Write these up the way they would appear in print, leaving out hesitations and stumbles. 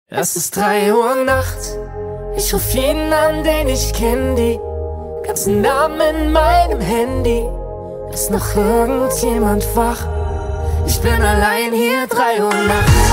Es ist 3 Uhr nachts, ich ruf jeden an, den ich kenn, die ganzen Namen in meinem Handy. Ist noch irgendjemand wach? Ich bin allein hier, 3 Uhr nachts.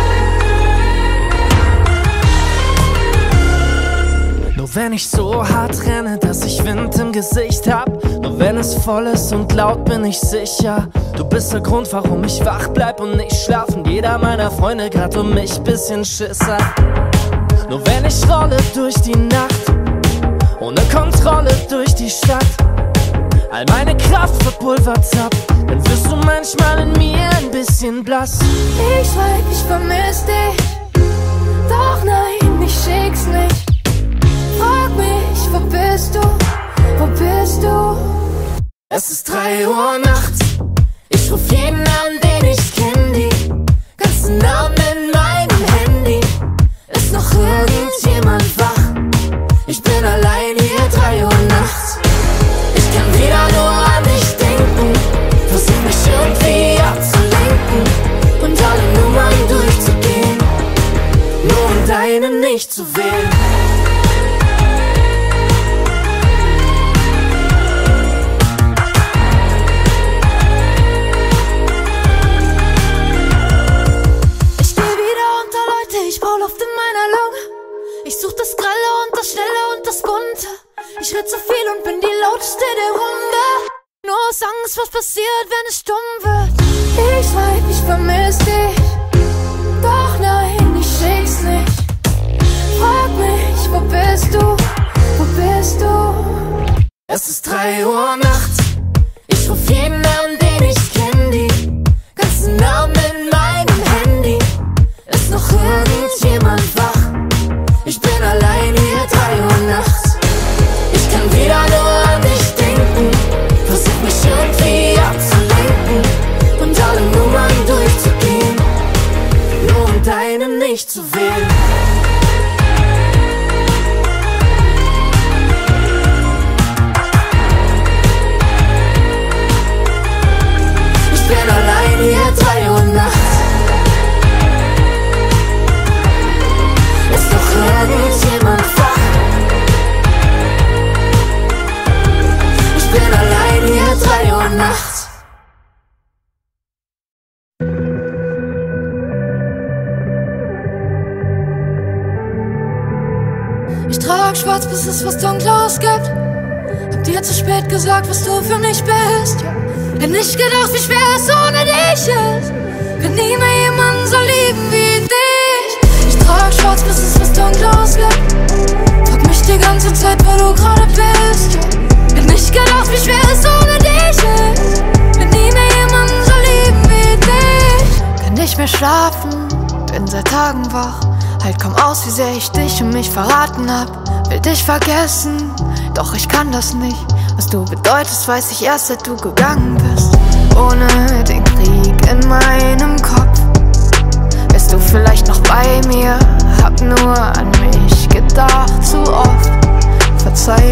Nur wenn ich so hart renne, dass ich Wind im Gesicht hab, nur wenn es voll ist und laut, bin ich sicher, du bist der Grund, warum ich wach bleib und nicht schlaf und jeder meiner Freunde grad um mich bisschen Schiss hat. Nur wenn ich rolle durch die Nacht, ohne Kontrolle durch die Stadt, all meine Kraft verpulvert hab, dann wirst du manchmal in mir ein bisschen blass. Ich schreib, ich vermiss dich, doch nein, ich schick's nicht. Frag mich, wo bist du, wo bist du? Es ist 3 Uhr nachts, ich ruf jeden an, den ich kenn, die ganzen Namen in meinem Handy. Ist noch irgendjemand wach? Ich bin allein hier, 3 Uhr nachts. Ich kann wieder nur an dich denken, versuch mich irgendwie abzulenken und alle Nummern durchzugehen, nur um deine nicht zu wählen. Ich such das Grelle und das Schnelle und das Bunte. Ich red zu viel und bin die lauteste der Runde. Nur aus Angst, was passiert, wenn es stumm wird. Ich schreib, ich vermiss dich, doch nein, ich schick's nicht. Frag mich, wo bist du, wo bist du? Es ist 3 Uhr nachts, ich ruf jeden an, den ich kenn, die ganzen Namen in meinem Handy. Ist noch irgendjemand wach? Ich bin allein hier, 3 Uhr nachts. Ich kann wieder nur an dich denken, versuch mich irgendwie abzulenken und alle Nummern durchzugehen, nur um deine nicht zu wählen. Ich bin allein hier, 3 Uhr nachts. Ist noch irgendjemand wach? Ich bin allein hier, 3 Uhr nachts. Ich trag schwarz, bis es was Dunkles gibt. Hab dir zu spät gesagt, was du für mich bist. Hätt nicht gedacht, wie schwer es ohne dich ist. Wird nie mehr jemanden so lieben wie dich. Ich trag schwarz, bis es was Dunkles gibt. Frag mich die ganze Zeit, wo du gerade bist. Hätt nicht gedacht, wie schwer es ohne dich ist. Wird nie mehr jemanden so lieben wie dich. Kann nicht mehr schlafen, bin seit Tagen wach. Halt kaum aus, wie sehr ich dich und mich verraten hab. Will dich vergessen, doch ich kann das nicht. Was du bedeutest, weiß ich erst, seit du gegangen bist. Ohne den Krieg in meinem Kopf wärst du vielleicht noch bei mir. Hab nur an mich gedacht, zu oft, verzeih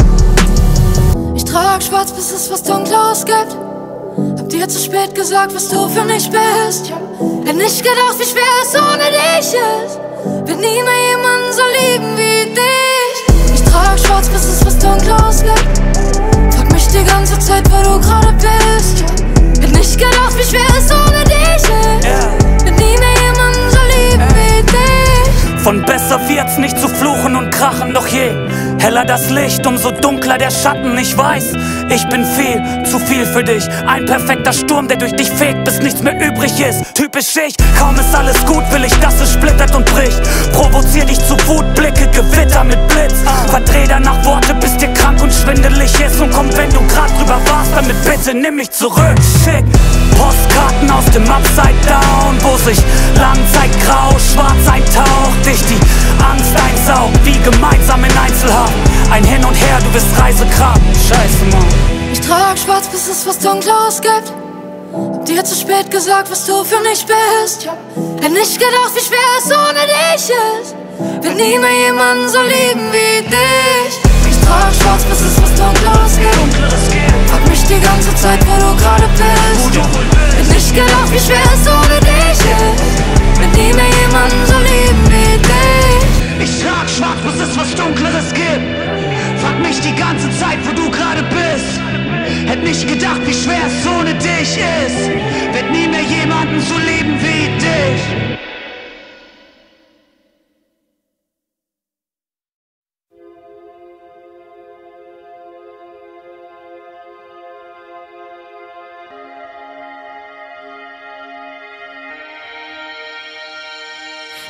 mir. Ich trag schwarz, bis es was Dunkles gibt. Hab dir zu spät gesagt, was du für mich bist. Hätt nicht gedacht, wie schwer es ohne dich ist. Wird nie mehr jemanden so lieben wie dich. Ich trag schwarz, bis es was Dunkles gibt. Frag mich die ganze Zeit, wo du gerade bist. Hätt nicht gedacht, wie schwer es ohne dich ist. Wird nie mehr jemanden so lieben wie dich. Von besser wird's nicht zu fluchen und krachen, doch je heller das Licht, umso dunkler der Schatten. Ich weiß, ich bin viel, zu viel für dich. Ein perfekter Sturm, der durch dich fegt, bis nichts mehr übrig ist. Typisch ich, kaum ist alles gut, will ich, dass es splittert und bricht. Provozier dich zu Wut, Blicke, Gewitter mit Blitz. Verdreh danach Worte, bis dir krank und schwindelig ist. Und komm, wenn du grad drüber warst, damit bitte nimm mich zurück. Schick Postkarten aus dem Upside Down, wo sich lang Zeit grau, schwarz eintaucht. Dich die Angst einsaugt, wie gemeinsam in Einzelhaft. Ein Hin und Her, du bist Reisekram. Scheiße, Mann. Ich trag schwarz, bis es was Dunkles gibt. Hab dir zu spät gesagt, was du für mich bist. Hätt nicht gedacht, wie schwer es ohne dich ist. Wird nie mehr jemanden so lieben wie dich. Ich trag schwarz, bis es was Dunkles gibt. Frag mich die ganze Zeit, wo du gerade bist. Hätt nicht gedacht, wie schwer es ohne dich ist. Wird nie mehr jemanden so lieben wie dich.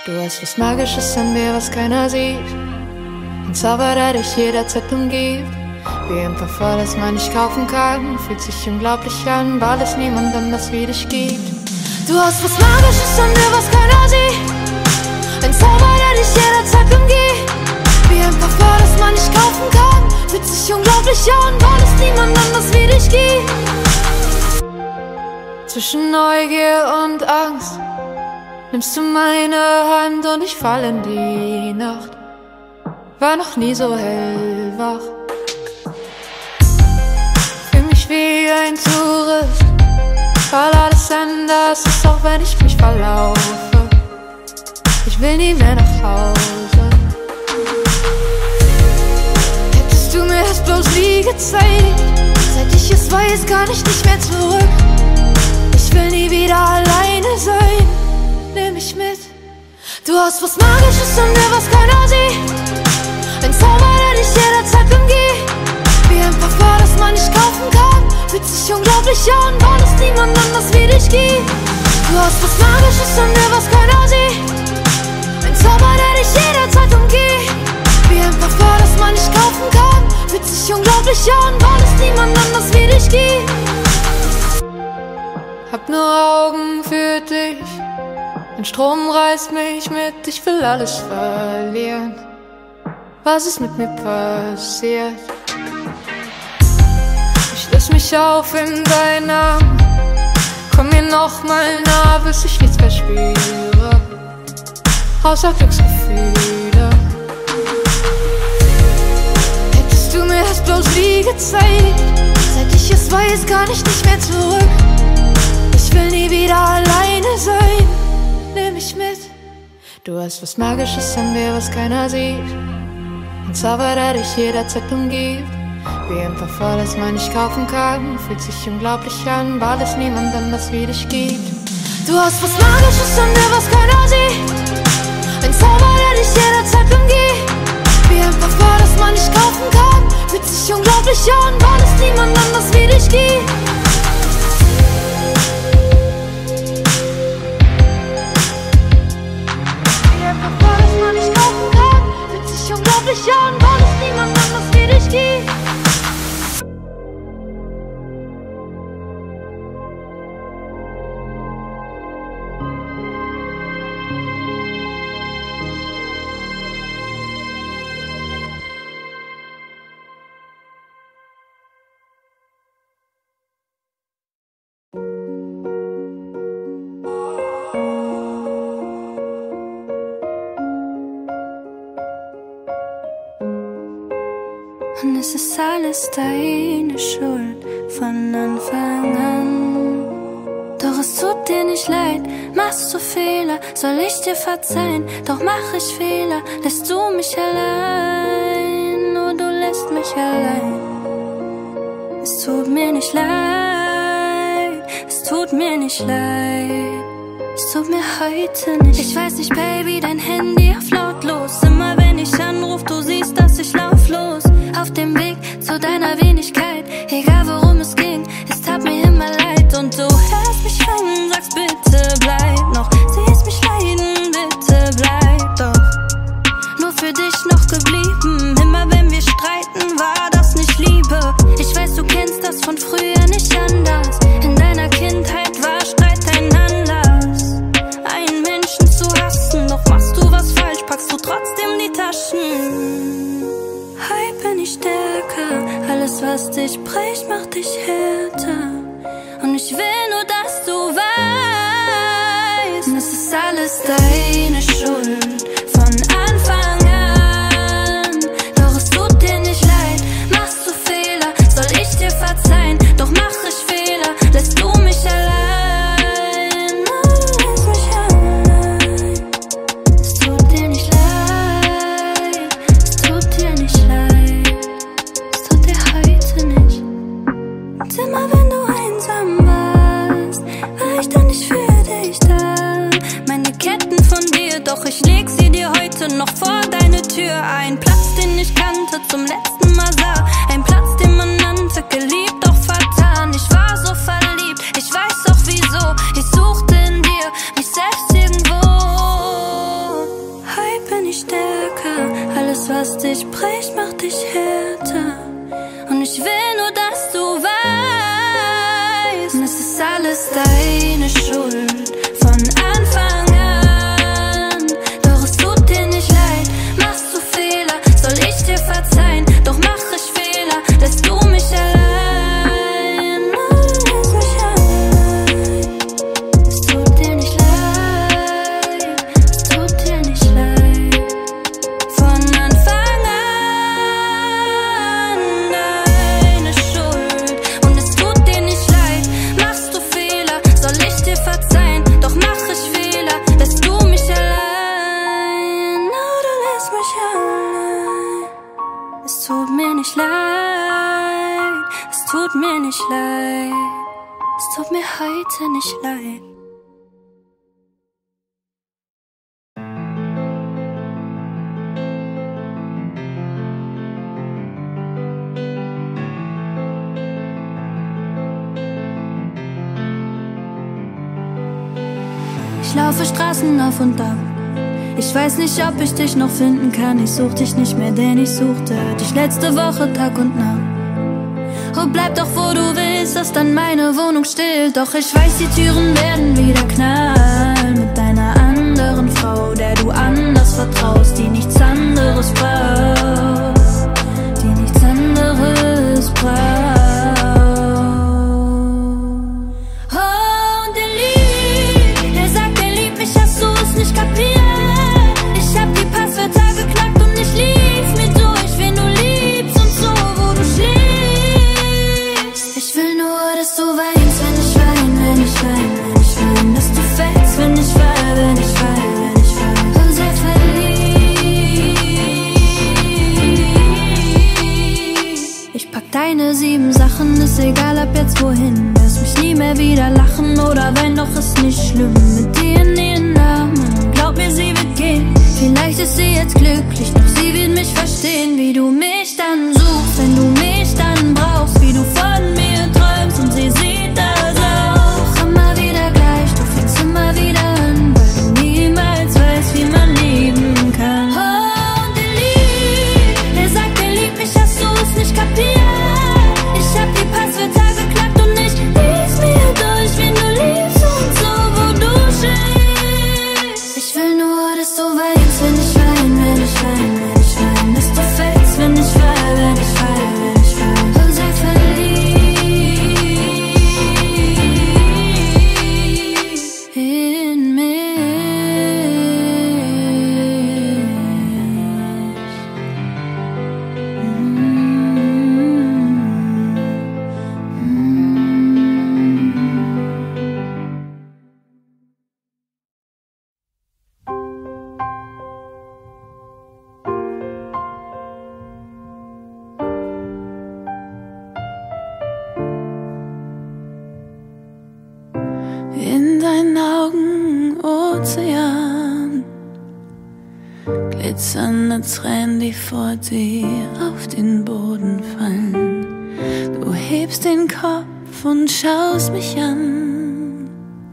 Du hast was Magisches an mir, was keiner sieht. Ein Zauber, der dich jederzeit umgibt. Wie ein Parfum, das man nicht kaufen kann. Fühlt sich unglaublich an, weil es niemand anders wie dich gibt. Du hast was Magisches an mir, was keiner sieht. Ein Zauber, der dich jederzeit umgibt. Wie ein Parfum, das man nicht kaufen kann. Fühlt sich unglaublich an, weil es niemand anders wie dich gibt. Zwischen Neugier und Angst nimmst du meine Hand und ich fall in die Nacht. War noch nie so hellwach. Fühl mich wie ein Tourist, weil alles anders ist, auch wenn ich mich verlaufe. Ich will nie mehr nach Hause. Hättest du mir das bloß nie gezeigt, seit ich es weiß, kann ich nicht mehr zurück. Ich will nie wieder alleine sein, nimm mich mit. Du hast was Magisches an mir, was keiner sieht. Ein Zauber, der dich jederzeit umgibt. Wie ein Parfum, das man nicht kaufen kann. Fühlt sich unglaublich an, weil es niemand anders wie dich gibt. Du hast was Magisches an mir, was keiner sieht. Ein Zauber, der dich jederzeit umgibt. Wie ein Parfum, das man nicht kaufen kann. Fühlt sich unglaublich an, weil es niemand anders wie dich gibt. Hab nur Augen für dich. Ein Strom reißt mich mit, ich will alles verlieren. Was ist mit mir passiert? Ich löse mich auf in deinen Arm. Komm mir nochmal nah, bis ich nichts mehr spüre, außer Glücksgefühle. Hättest du mir das bloß nie gezeigt, seit ich es weiß, kann ich nicht mehr zurück. Ich will nie wieder alleine sein, nimm mich mit. Du hast was Magisches an mir, was keiner sieht. Ein Zauber, der dich jederzeit umgibt. Wie ein Parfum, das man nicht kaufen kann. Fühlt sich unglaublich an, weil es niemand anders wie dich gibt. Du hast was Magisches an mir, was keiner sieht. Ein Zauber, der dich jederzeit umgibt. Wie ein Parfum, das man nicht kaufen kann. Fühlt sich unglaublich an, weil es niemand anders wie dich gibt. Unglaublich an, weil es niemand anders wie dich gibt. Und es ist alles deine Schuld von Anfang an. Doch es tut dir nicht leid, machst du Fehler, soll ich dir verzeihen? Doch mach ich Fehler, lässt du mich allein, oh du lässt mich allein. Es tut mir nicht leid, es tut mir nicht leid, es tut mir heute nicht. Ich weiß nicht, Baby, dein Handy auf lautlos. Immer wenn ich anruf, du siehst, dass ich lauf los. Auf dem Weg zu deiner Wenigkeit, egal worum es ging, es tat mir immer leid. Und du hörst mich an, sagst bitte bleib noch, siehst mich leiden, bitte bleib doch. Nur für dich noch geblieben, immer wenn wir streiten, war das nicht Liebe. Ich weiß, du kennst das von früher nicht anders. In deiner Kindheit war Streit dein Anlass, einen Menschen zu hassen. Doch machst du was falsch, packst du trotzdem die Taschen. Heute bin ich stärker, alles was dich bricht, macht dich härter. Und ich will nur, dass du weißt, es ist alles deine Schuld von Anfang an. Doch es tut dir nicht leid, machst du Fehler, soll ich dir verzeihen? Doch mach ich Fehler, lässt du mich allein, oh, lässt mich allein. Es tut dir nicht leid, es tut dir nicht leid, es tut dir heute nicht. Und immer wenn du einsam warst, war ich dann nicht für dich da. Meine Ketten von dir, doch ich liebe mich stärker. Alles, was dich bricht, macht dich härter. Und ich will nur, dass du weißt, es ist alles deine Schuld von Anfang an. Doch es tut dir nicht leid, machst du Fehler, soll ich dir verzeihen? Doch mach ich Fehler, lässt du mich allein. Es tut mir heute nicht leid. Ich laufe Straßen auf und ab. Ich weiß nicht, ob ich dich noch finden kann. Ich such dich nicht mehr, denn ich suchte dich letzte Woche Tag und Nacht. Oh, bleib doch, wo du willst, dass dann meine Wohnung still. Doch ich weiß, die Türen werden wieder knallen mit deiner anderen Frau, der du anders vertraust, die nichts anderes braucht, die nichts anderes braucht. Oh, und der sagt, er liebt mich, hast du es nicht kapiert? Ich hab die Passwörter geknackt und ich lief mir durch, wen du liebst und so, wo du schläfst. Ich will nur, dass du weinst, wenn ich wein, wenn ich wein, wenn ich wein, dass du fällst, wenn ich fall, wenn ich fall, wenn ich fall, und sei verliebt. Ich pack deine 7 Sachen, ist egal ab jetzt wohin. Wirst mich nie mehr wieder lachen oder weinen, doch ist nicht schlimm. Mit dir in ihren Namen, glaub mir, sie wird gehen. Vielleicht ist sie jetzt glücklich, doch sie wird mich verstehen. Wie du mich dann suchst, wenn du mich dann brauchst, wie du von mir träumst und sie sieht das auch. Immer wieder gleich, du fängst immer wieder an, weil du niemals weißt, wie man lieben kann. Oh, und der sagt, er liebt mich, hast du es nicht kapiert? Ich hab die Passwörter geknackt und ich lies mir durch, wen du liebst und so, wo du stehst. Ich will nur, dass du weinst, wenn ich wein, wenn ich wein, wenn ich wein, dass du fällst, wenn ich fall, wenn ich fall, wenn ich fall, und sei verliebt in In deinen Augen Ozean, glitzernde Tränen, die vor dir auf den Boden fallen. Du hebst den Kopf und schaust mich an.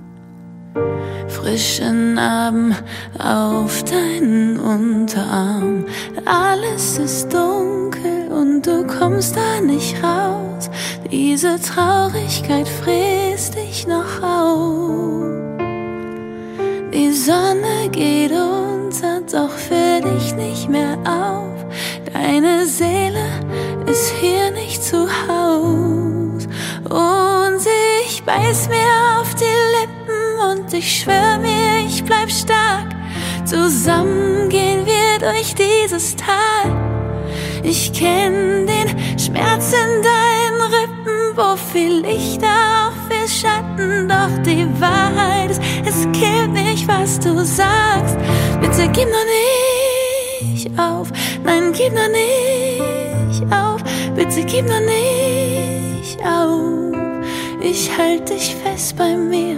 Frische Narben auf deinen Unterarm. Alles ist dunkel und du kommst da nicht raus. Diese Traurigkeit frisst dich noch auf. Die Sonne geht unter, doch für dich nicht mehr auf. Deine Seele ist hier nicht zu Haus. Und ich beiß mir auf die Lippen und ich schwör mir, ich bleib stark. Zusammen gehen wir durch dieses Tal. Ich kenn den Schmerz in deinen Rippen, wo viel Licht, auch viel Schatten. Doch die Wahrheit ist, es killt mich, was du sagst. Bitte gib noch nicht auf, nein, gib noch nicht auf. Bitte gib noch nicht auf, ich halt dich fest bei mir.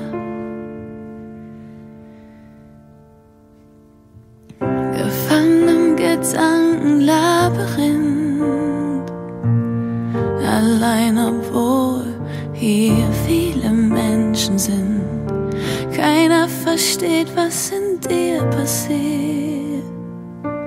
Gefangen im Gedankenlabyrinth, allein obwohl hier viele Menschen sind. Keiner versteht, was in dir passiert.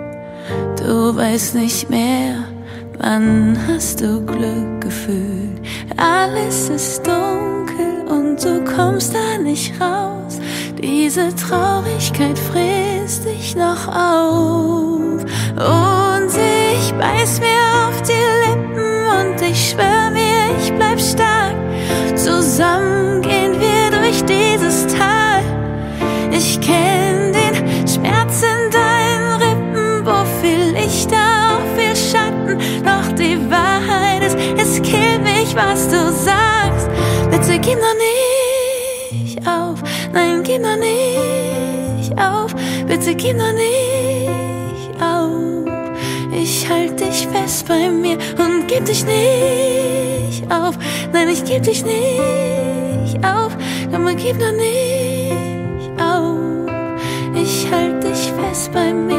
Du weißt nicht mehr, wann hast du Glück gefühlt. Alles ist dunkel und du kommst da nicht raus. Diese Traurigkeit frisst dich noch auf. Und ich beiß mir auf die Lippen und ich schwör mir, ich bleib stark. Zusammen gehen wir durch dieses Tal. Ich kenn den Schmerz in deinen Rippen, wo viel Licht, auch viel Schatten. Doch die Wahrheit ist, es killt mich, was du sagst. Bitte gib noch nicht auf, nein, gib noch nicht auf. Bitte gib noch nicht auf. Ich halt dich fest bei mir und gib dich nicht auf. Nein, ich geb dich nicht auf. Komm, gib noch nicht auf. Ich halt dich fest bei mir.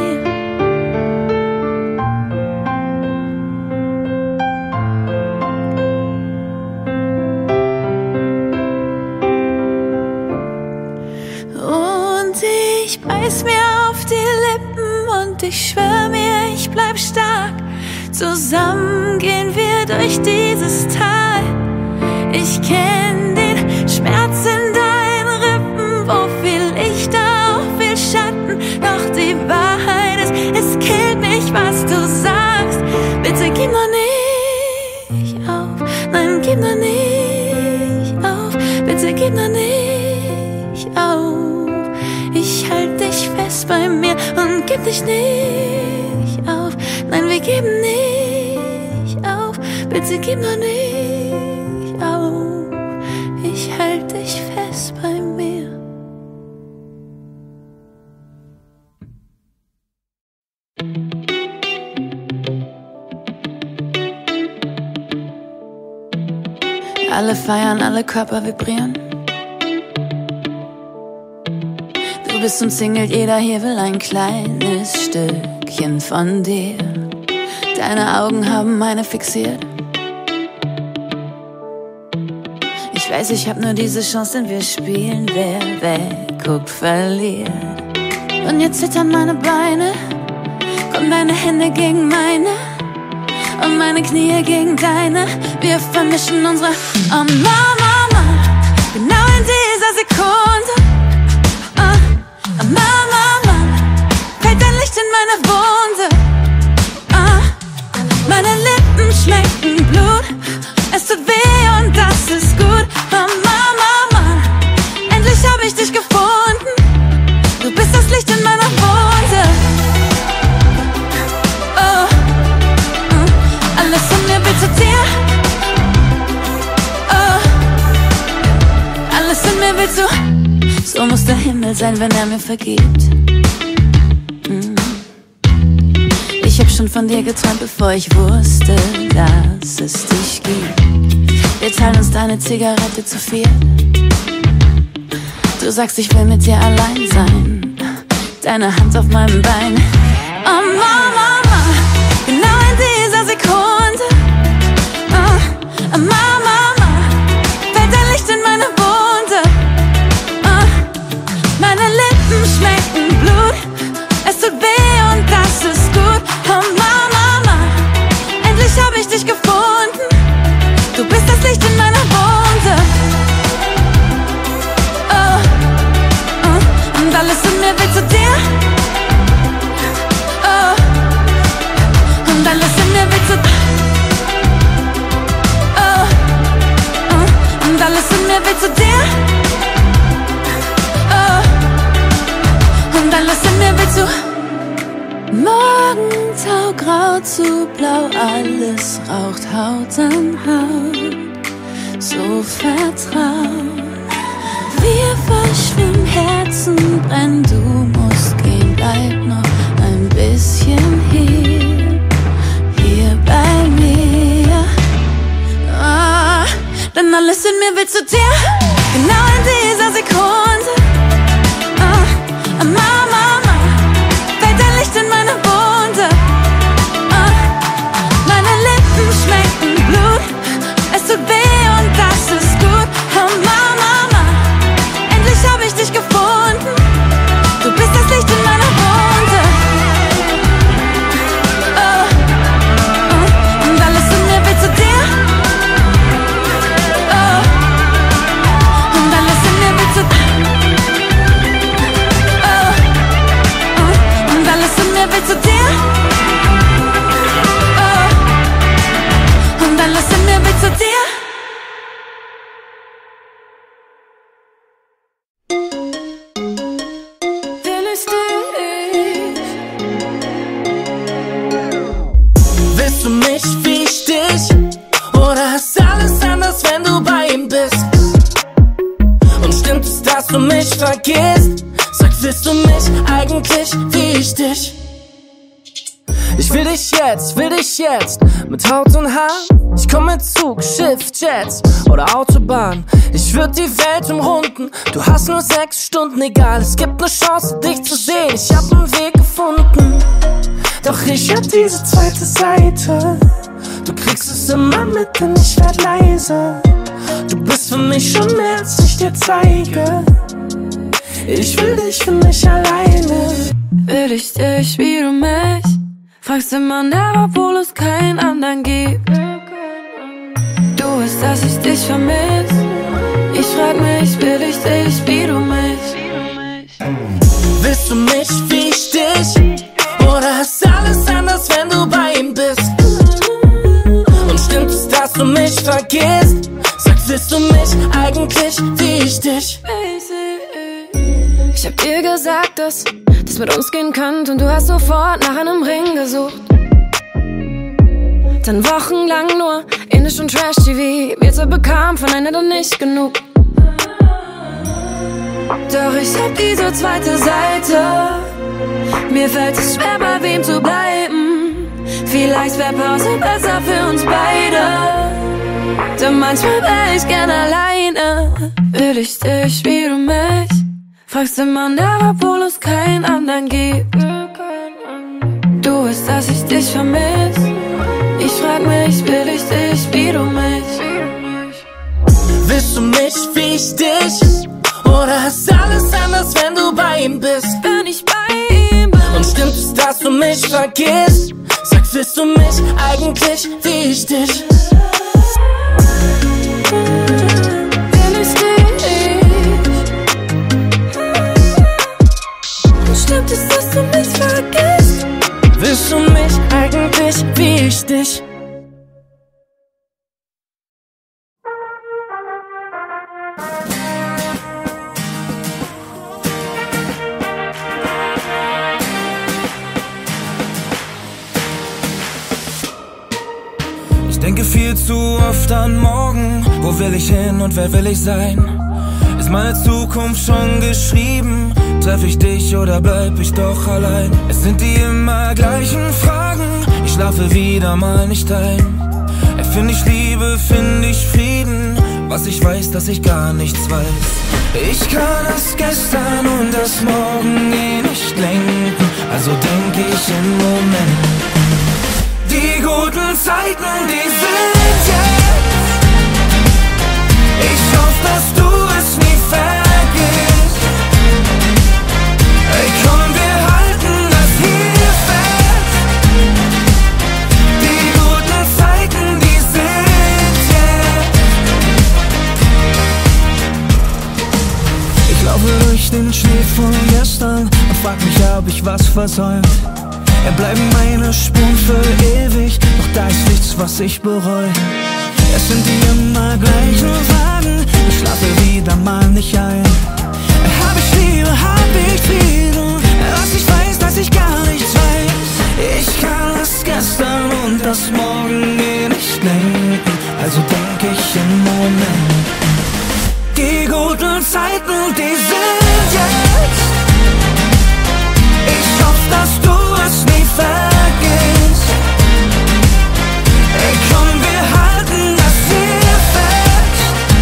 Und ich beiß mir auf die Lippen und ich schwör mir, ich bleib stark. Zusammen gehen wir durch dieses Tal. Ich kenn den Schmerz in deinen Rippen, wo viel Licht, auch viel Schatten. Doch die Wahrheit ist, es killt mich, was du sagst. Bitte gib noch nicht auf, nein, gib noch nicht auf. Bitte gib noch nicht auf. Ich halt dich fest bei mir und gib dich nicht auf. Nein, wir geben nicht auf. Bitte gib noch nicht auf. Ich halt dich fest bei mir. Alle feiern, alle Körper vibrieren. Du bist umzingelt, jeder hier will ein kleines Stückchen von dir. Deine Augen haben meine fixiert. Ich weiß, ich hab nur diese Chance, denn wir spielen, wer wegguckt, verliert. Und jetzt zittern meine Beine, kommen deine Hände gegen meine und meine Knie gegen deine. Wir vermischen unsere Mama, genau in dieser Sekunde. Mama, fällt dein Licht in meine Wunde. Meine Lippen schmecken Blut, es tut weh und das ist gut. Mama, endlich hab ich dich gefunden. Du bist das Licht in meiner Wunde. Alles in mir will zu dir. Alles in mir will zu. So muss der Himmel sein, wenn er mir vergibt. Ich hab schon von dir geträumt, bevor ich wusste, dass es dich gibt. Wir teilen uns deine Zigarette zu viel. Du sagst, ich will mit dir allein sein. Deine Hand auf meinem Bein. Mama, genau in dieser Sekunde. Mama, fällt dein Licht in meine Wunde. Meine Lippen schmecken Blut, es tut weh und das ist gut. Mama, endlich hab ich dich gefunden. Du bist das Licht in meiner Wunde. Und alles in mir will zu dir. Und alles in mir will zu dir. Und alles in mir will zu dir. Und alles in mir will zu. Morgentau, grau zu blau, alles raucht Haut an Haut. So vertraut. Wir verschwimmen, Herzen brennen, du musst gehen, bleib noch ein bisschen hier bei mir. Denn alles in mir will zu dir, genau in dieser Sekunde. Mama, fällt dein Licht in meine Wunde. Meine Lippen schmecken Blut, es tut weh und das ist gut. Mama, endlich hab ich dich gefunden. Du bist das Licht in meiner Wunde. will zu dir. Oh. Und alles in mir will zu dir. Will ich dich? Willst du mich wie ich dich? Oder ist alles anders, wenn du bei ihm bist? Und stimmt es, dass du mich vergisst? Sag, willst du mich eigentlich wie ich dich? Ich will dich jetzt, mit Haut und Haaren. Ich komm mit Zug, Schiff, Jets oder Autobahn. Ich würd die Welt umrunden, du hast nur 6 Stunden, egal. Es gibt ne Chance, dich zu sehen, ich hab nen Weg gefunden. Doch ich hab diese zweite Seite. Du kriegst es immer mit, denn ich werd leise. Du bist für mich schon mehr, als ich dir zeige. Ich will dich für mich alleine. Will ich dich, wie du mich? Fragst immer nach, obwohl es keinen anderen gibt. Du weißt, dass ich dich vermiss. Ich frag mich, will ich dich, wie du mich? Willst du mich wie ich dich? Oder ist alles anders, wenn du bei ihm bist? Und stimmt es, dass du mich vergisst? Sag, willst du mich eigentlich wie ich dich? Ich hab dir gesagt, dass das mit uns gehen könnte, und du hast sofort nach einem Ring gesucht. Dann wochenlang nur Indisch und Trash-TV. Wir zwei bekamen voneinander nicht genug. Doch ich hab diese zweite Seite. Mir fällt es schwer, bei wem zu bleiben. Vielleicht wär Pause besser für uns beide. Denn manchmal wär ich gern alleine. Will ich dich, wie du mich? Fragst immer nach, obwohl es keinen anderen gibt. Du weißt, dass ich dich vermiss. Ich frag mich, will ich dich, wie du mich? Willst du mich wie ich dich? Oder ist alles anders, wenn du bei ihm bist? Wenn ich bei ihm bin. Und stimmt es, dass du mich vergisst? Sag, willst du mich eigentlich wie ich dich? Will ich dich? Und stimmt es, dass du mich vergisst? Willst du mich eigentlich wie ich dich? Ich denke viel zu oft an morgen. Wo will ich hin und wer will ich sein? Ist meine Zukunft schon geschrieben? Treff ich dich oder bleib ich doch allein? Es sind die immer gleichen Fragen. Ich schlafe wieder mal nicht ein. Erfind ich Liebe, find ich Frieden? Was ich weiß, dass ich gar nichts weiß. Ich kann das Gestern und das Morgen nicht lenken. Also denk ich im Moment. Die guten Zeiten, die sind jetzt. Ich hoffe, dass du es nie vergisst. Ey, komm, wir halten das hier fest. Die guten Zeiten, die sind jetzt. Ich laufe durch den Schnee von gestern und frag mich, ob ich was versäumt. Bleiben meine Spuren für ewig, doch da ist nichts, was ich bereue. Es sind die immer gleichen Fragen, ich schlafe wieder mal nicht ein. Hab ich Liebe, hab ich Frieden, was ich weiß, dass ich gar nichts weiß. Ich kann das Gestern und das Morgen nicht lenken, also denk ich im Moment. Die guten Zeiten, die sind jetzt. Ich hoffe, dass du es nie vergisst. Ey, komm, wir halten das hier fest.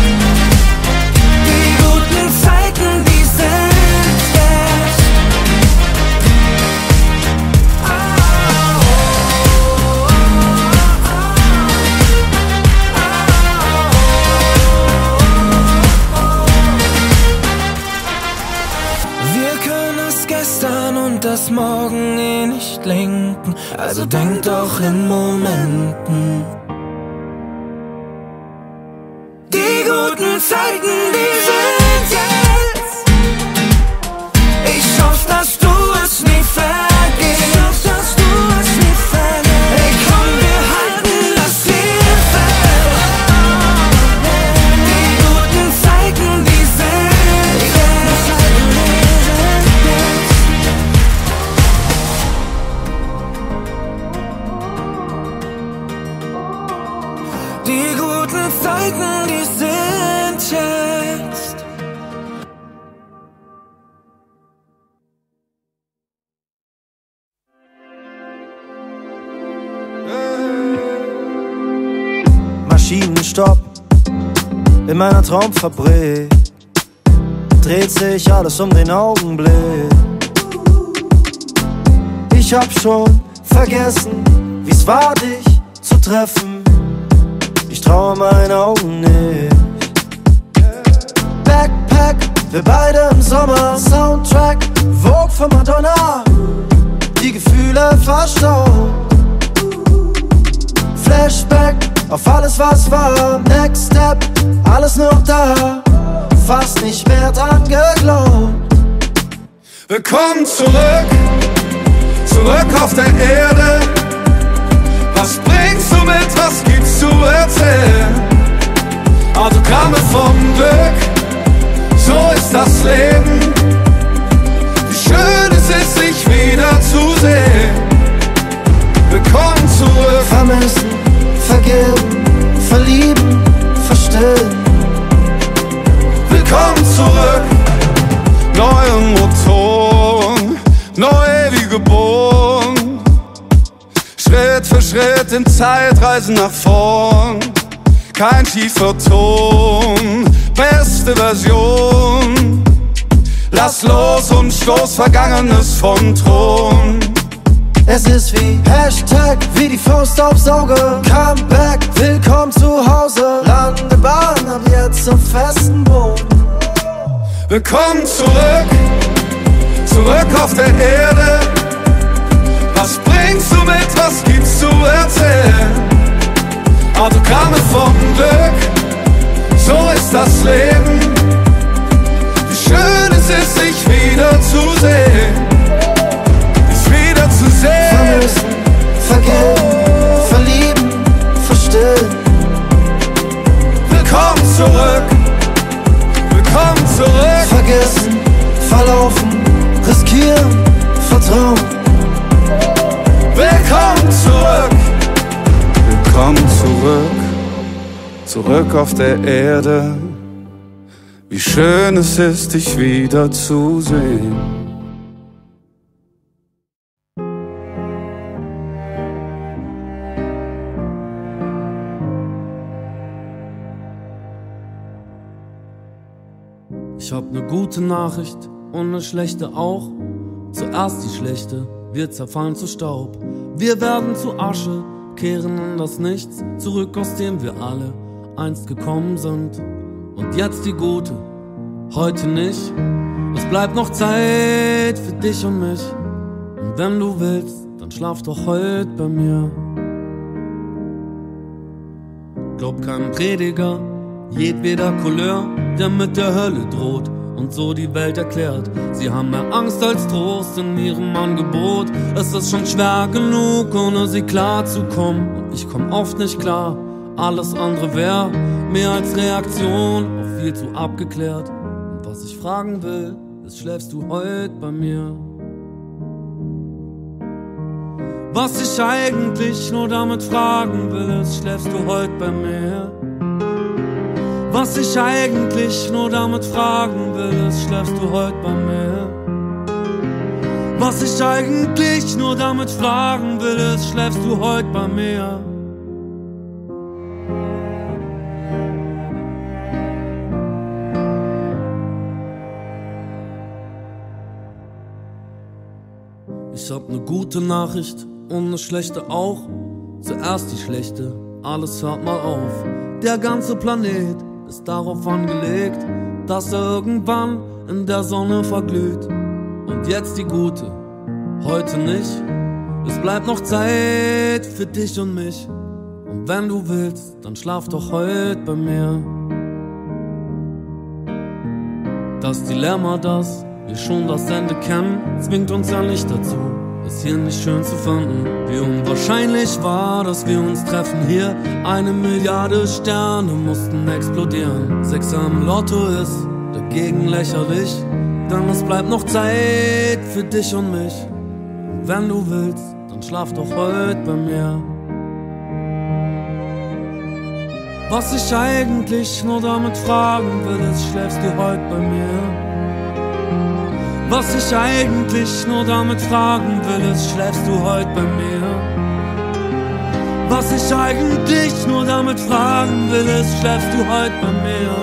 Die guten Zeiten, die sind jetzt. Wir können das Gestern und das Morgen nicht lenken, also denk doch in Momenten. Die guten Zeiten, die sind jetzt. Ich hoffe, dass du es nie vergisst. Wolken, die sind jetzt. Maschinenstopp in meiner Traumfabrik, dreht sich alles um den Augenblick. Ich hab schon vergessen, wie's war, dich zu treffen. Ich traue meinen Augen nicht. Backpack, wir beide im Sommer. Soundtrack, Vogue von Madonna. Die Gefühle verstaubt. Flashback auf alles, was war. Next Step, alles noch da. Fast nicht mehr dran geglaubt. Willkommen zurück, zurück auf der Erde. Was bringst du mit, was gibt's zu erzählen? Autogramme vom Glück, so ist das Leben. Wie schön es ist, dich wieder zu sehen. Willkommen zurück. Vermissen, vergeben, verlieben, verstillen. Willkommen zurück. Neue Motoren, neu wie geboren. Schritt für Schritt in Zeitreisen nach vorn. Kein tiefer Ton, beste Version. Lass los und stoß Vergangenes vom Thron. Es ist wie Hashtag, wie die Faust aufs Auge. Comeback, willkommen zu Hause. Landebahn, ab jetzt auf festen Boden. Willkommen zurück, zurück auf der Erde. Was bringst du mit, was gibt's zu erzählen? Autogramme vom Glück, so ist das Leben. Wie schön es ist, dich wieder zu sehen. Dich wieder zu sehen. Vermissen, vergeben, verlieben, verstillen. Willkommen zurück, willkommen zurück. Vergessen, verlaufen, riskieren, vertrauen. Willkommen zurück, willkommen zurück, zurück auf der Erde. Wie schön es ist, dich wieder zu sehen. Ich hab ne gute Nachricht und ne schlechte auch. Zuerst die schlechte, wir zerfallen zu Staub. Wir werden zu Asche, kehren in das Nichts zurück, aus dem wir alle einst gekommen sind. Und jetzt die gute, heute nicht. Es bleibt noch Zeit für dich und mich. Und wenn du willst, dann schlaf doch heute bei mir. Glaub keinem Prediger, jedweder Couleur, der mit der Hölle droht und so die Welt erklärt. Sie haben mehr Angst als Trost in ihrem Angebot. Es ist schon schwer genug, ohne sie klarzukommen. Und ich komm oft nicht klar, alles andere wär mehr als Reaktion auf viel zu abgeklärt. Und was ich fragen will, ist, schläfst du heute bei mir? Was ich eigentlich nur damit fragen will, ist, schläfst du heute bei mir? Was ich eigentlich nur damit fragen will, ist, schläfst du heute bei mir? Was ich eigentlich nur damit fragen will, ist, schläfst du heute bei mir? Ich hab ne gute Nachricht und ne schlechte auch. Zuerst die schlechte, alles hört mal auf. Der ganze Planet ist darauf angelegt, dass er irgendwann in der Sonne verglüht. Und jetzt die gute, heute nicht. Es bleibt noch Zeit für dich und mich. Und wenn du willst, dann schlaf doch heute bei mir. Das Dilemma, das wir schon das Ende kennen, zwingt uns ja nicht dazu, es hier nicht schön zu finden. Wie unwahrscheinlich war, dass wir uns treffen hier. 1 Milliarde Sterne mussten explodieren. 6 am Lotto ist dagegen lächerlich, denn es bleibt noch Zeit für dich und mich. Und wenn du willst, dann schlaf doch heute bei mir. Was ich eigentlich nur damit fragen will, ist, schläfst du heute bei mir? Was ich eigentlich nur damit fragen will, ist, schläfst du heute bei mir? Was ich eigentlich nur damit fragen will, ist, schläfst du heute bei mir?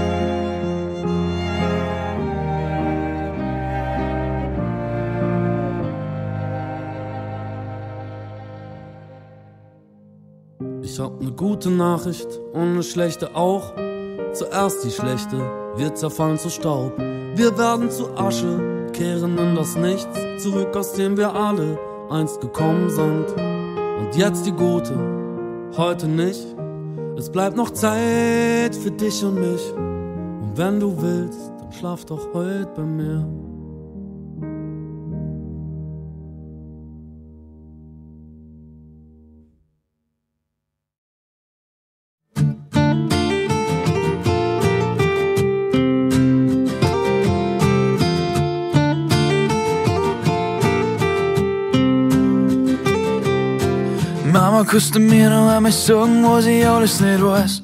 Ich hab ne gute Nachricht und ne schlechte auch. Zuerst die schlechte, wir zerfallen zu Staub. Wir werden zu Asche, kehren in das Nichts zurück, aus dem wir alle einst gekommen sind. Und jetzt die gute, heute nicht. Es bleibt noch Zeit für dich und mich. Und wenn du willst, dann schlaf doch heute bei mir. Mama küsste mir noch einmal sagen, was ich alles nicht weiß.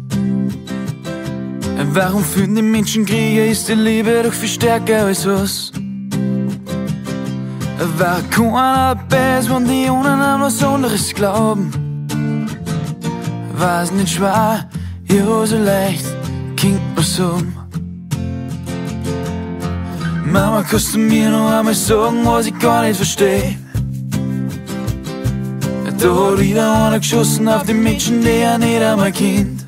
Warum führen die Menschen Kriege? Ist die Liebe doch viel stärker als was? Warum keiner dabei ist, wenn die anderen an was anderes glauben? War's nicht schwer, ja so leicht, klingt man so. Mama küsste mir noch einmal sagen, was ich gar nicht versteh. Da hat wieder einer geschossen auf die Menschen, die er nicht einmal kennt.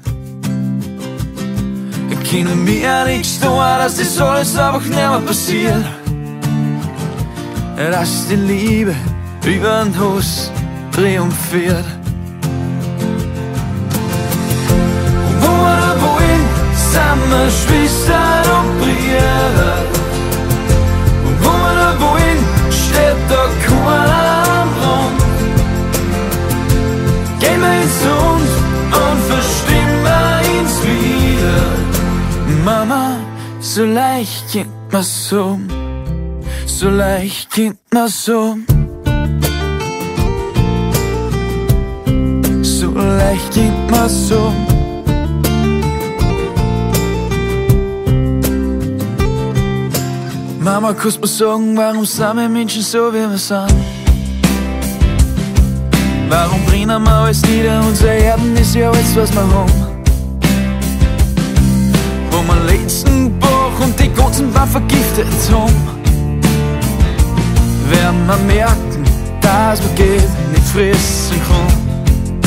Können mir nichts tun, dass das alles einfach nicht mehr passiert. Dass die Liebe über den Hass triumphiert. Und wo oder wohin sind wir Schwestern und Brüder. Und wo oder wohin steht da keiner am Rand. Gehen wir ins Land und verstehen wir uns wieder. Mama, so leicht geht mir's so, so leicht geht mir's so. So leicht geht mir's so. Mama, kannst mir sagen, warum sind wir Menschen so, wie wir sind? Warum brennen wir alles nieder? Unser Erden ist ja alles, was wir haben. Wo wir letzten Bach und die ganzen Bach vergiftet haben, werden wir merken, dass man geht nicht fressen kann.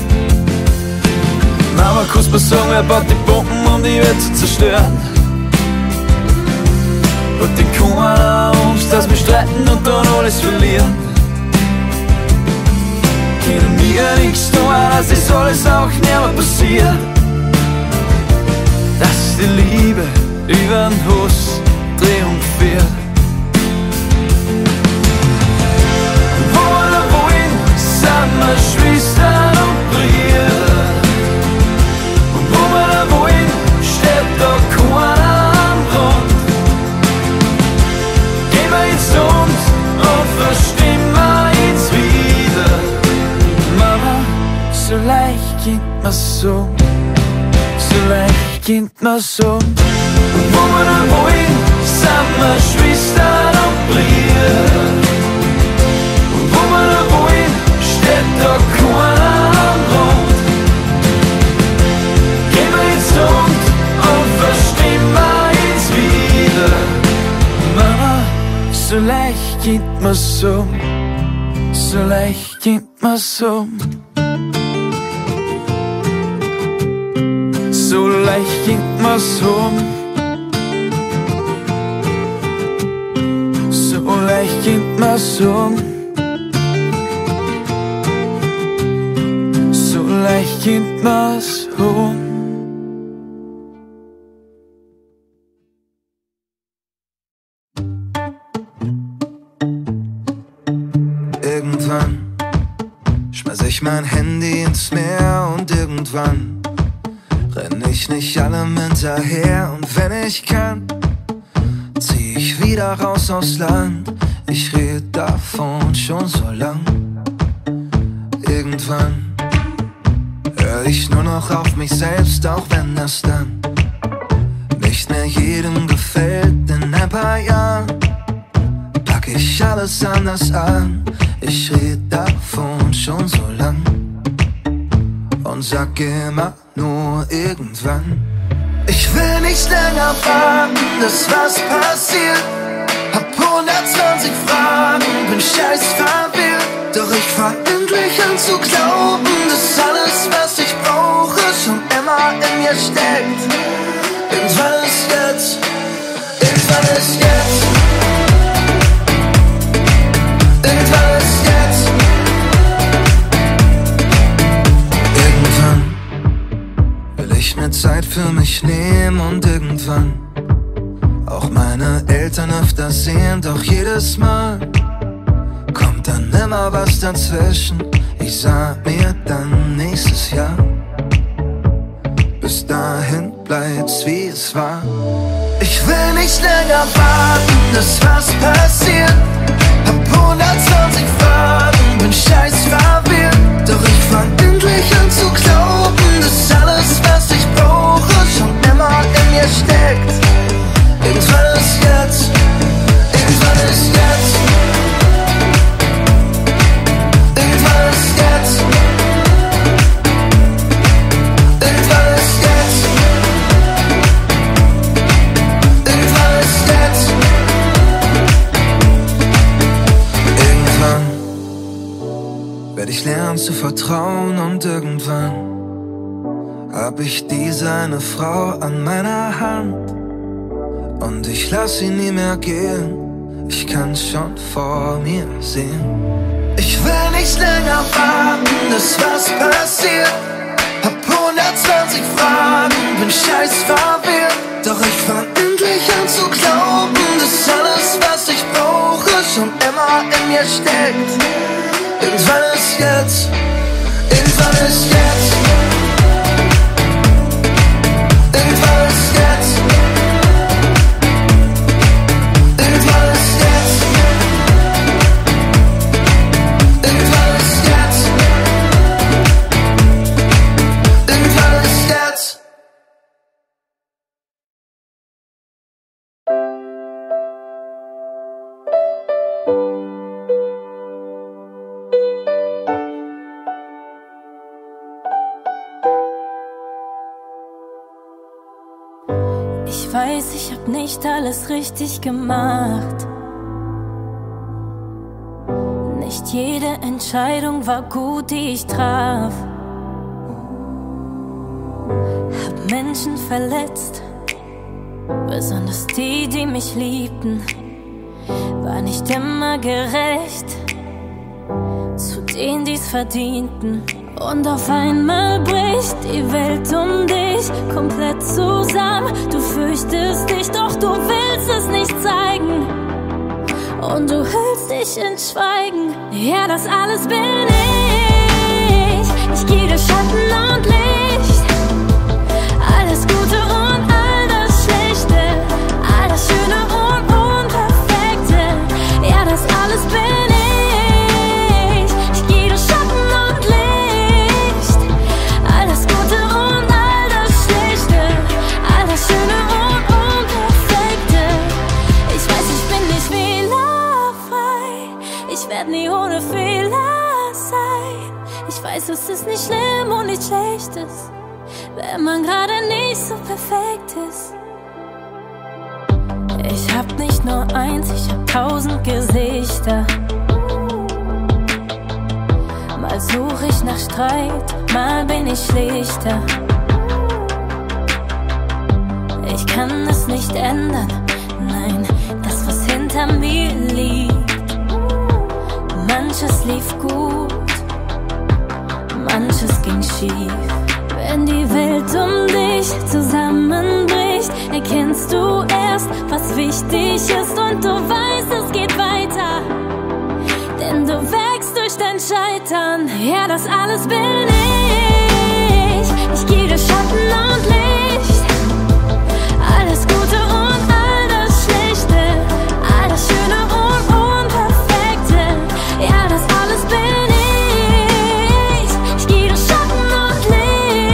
Mama, kannst mir sagen, wer baut die Bomben, um die Welt zu zerstören? Und die keiner Angst, dass wir streiten und dann alles verlieren. Können mir nichts tun, dass das alles auch nicht mehr passiert. Dass die Liebe über den Hass triumphiert. Wo oder wohin sind wir Schwestern und Brüder. Und wo oder wohin steht da keiner am Rand. Gehen wir ins Land und verstehen wir uns wieder. Mama, so leicht geht mir's so, so leicht geht mir's so. Wo oder wohin sind wir Schwestern und Brüder. Und wo oder wohin steht da keiner am Rand. Gehen wir ins Land und verstehen wir uns wieder. Mama, so leicht geht mir's so, so leicht geht mir's so. So leicht geht mir's so. So leicht geht mir's so. So leicht geht mir's so. Irgendwann schmeiß ich mein Handy ins Meer und irgendwann renn ich nicht allem hinterher. Und wenn ich kann, zieh ich wieder raus aufs Land. Ich red davon schon so lang. Irgendwann hör ich nur noch auf mich selbst, auch wenn das dann nicht mehr jedem gefällt. In ein paar Jahren pack ich alles anders an. Ich red davon schon so lang und sag immer nur irgendwann. Ich will nicht länger warten, dass was passiert. Hab 120 Fragen, bin scheiß verwirrt. Doch ich fang endlich an zu glauben, dass alles, was ich brauche, schon immer in mir steckt. Irgendwann ist jetzt, irgendwann ist jetzt, irgendwann ist jetzt. Irgendwann will ich mir Zeit für mich nehmen und irgendwann auch meine Eltern öfter sehen, doch jedes Mal kommt dann immer was dazwischen. Ich sag mir dann nächstes Jahr, bis dahin bleibt's wie es war. Ich will nicht länger warten, dass was passiert. Hab 120 Fragen, bin scheiß verwirrt. Doch ich fang endlich an zu glauben, dass alles, was ich brauche, schon immer in mir steckt. Irgendwann ist jetzt, irgendwann ist jetzt, irgendwann ist jetzt, irgendwann ist jetzt, irgendwann ist jetzt, irgendwann werd ich lernen zu vertrauen und irgendwann hab ich diese eine Frau an meiner Hand. Und ich lass sie nie mehr gehen, ich kann's schon vor mir sehen. Ich will nicht länger warten, dass was passiert. Hab 120 Fragen, bin scheiß verwirrt. Doch ich fang endlich an zu glauben, dass alles, was ich brauche, schon immer in mir steckt. Irgendwann ist jetzt, irgendwann ist jetzt, irgendwann ist jetzt. Ich weiß, ich hab nicht alles richtig gemacht. Nicht jede Entscheidung war gut, die ich traf. Hab Menschen verletzt, besonders die, die mich liebten. War nicht immer gerecht zu denen, die's verdienten. Und auf einmal bricht die Welt um dich komplett zusammen. Du fürchtest dich, doch du willst es nicht zeigen. Und du hüllst dich in Schweigen. Ja, das alles bin ich. Ich gebe Schatten und Licht. Alles Gute und all das Schlechte. All das Schöne und Unperfekte. Ja, das alles bin ich. Nie ohne Fehler sein. Ich weiß, es ist nicht schlimm und nicht Schlechtes, wenn man gerade nicht so perfekt ist. Ich hab nicht nur eins, ich hab 1000 Gesichter. Mal such ich nach Streit, mal bin ich schlichter. Ich kann es nicht ändern, nein, das was hinter mir liegt. Manches lief gut, manches ging schief. Wenn die Welt um dich zusammenbricht, erkennst du erst, was wichtig ist. Und du weißt, es geht weiter, denn du wächst durch dein Scheitern. Ja, das alles bin ich. Ich gebe Schatten und Licht. Alles Gute und all das Schlechte. All das Schöne und Unperfekte. Ja, das alles bin ich. Ich gebe Schatten und Licht.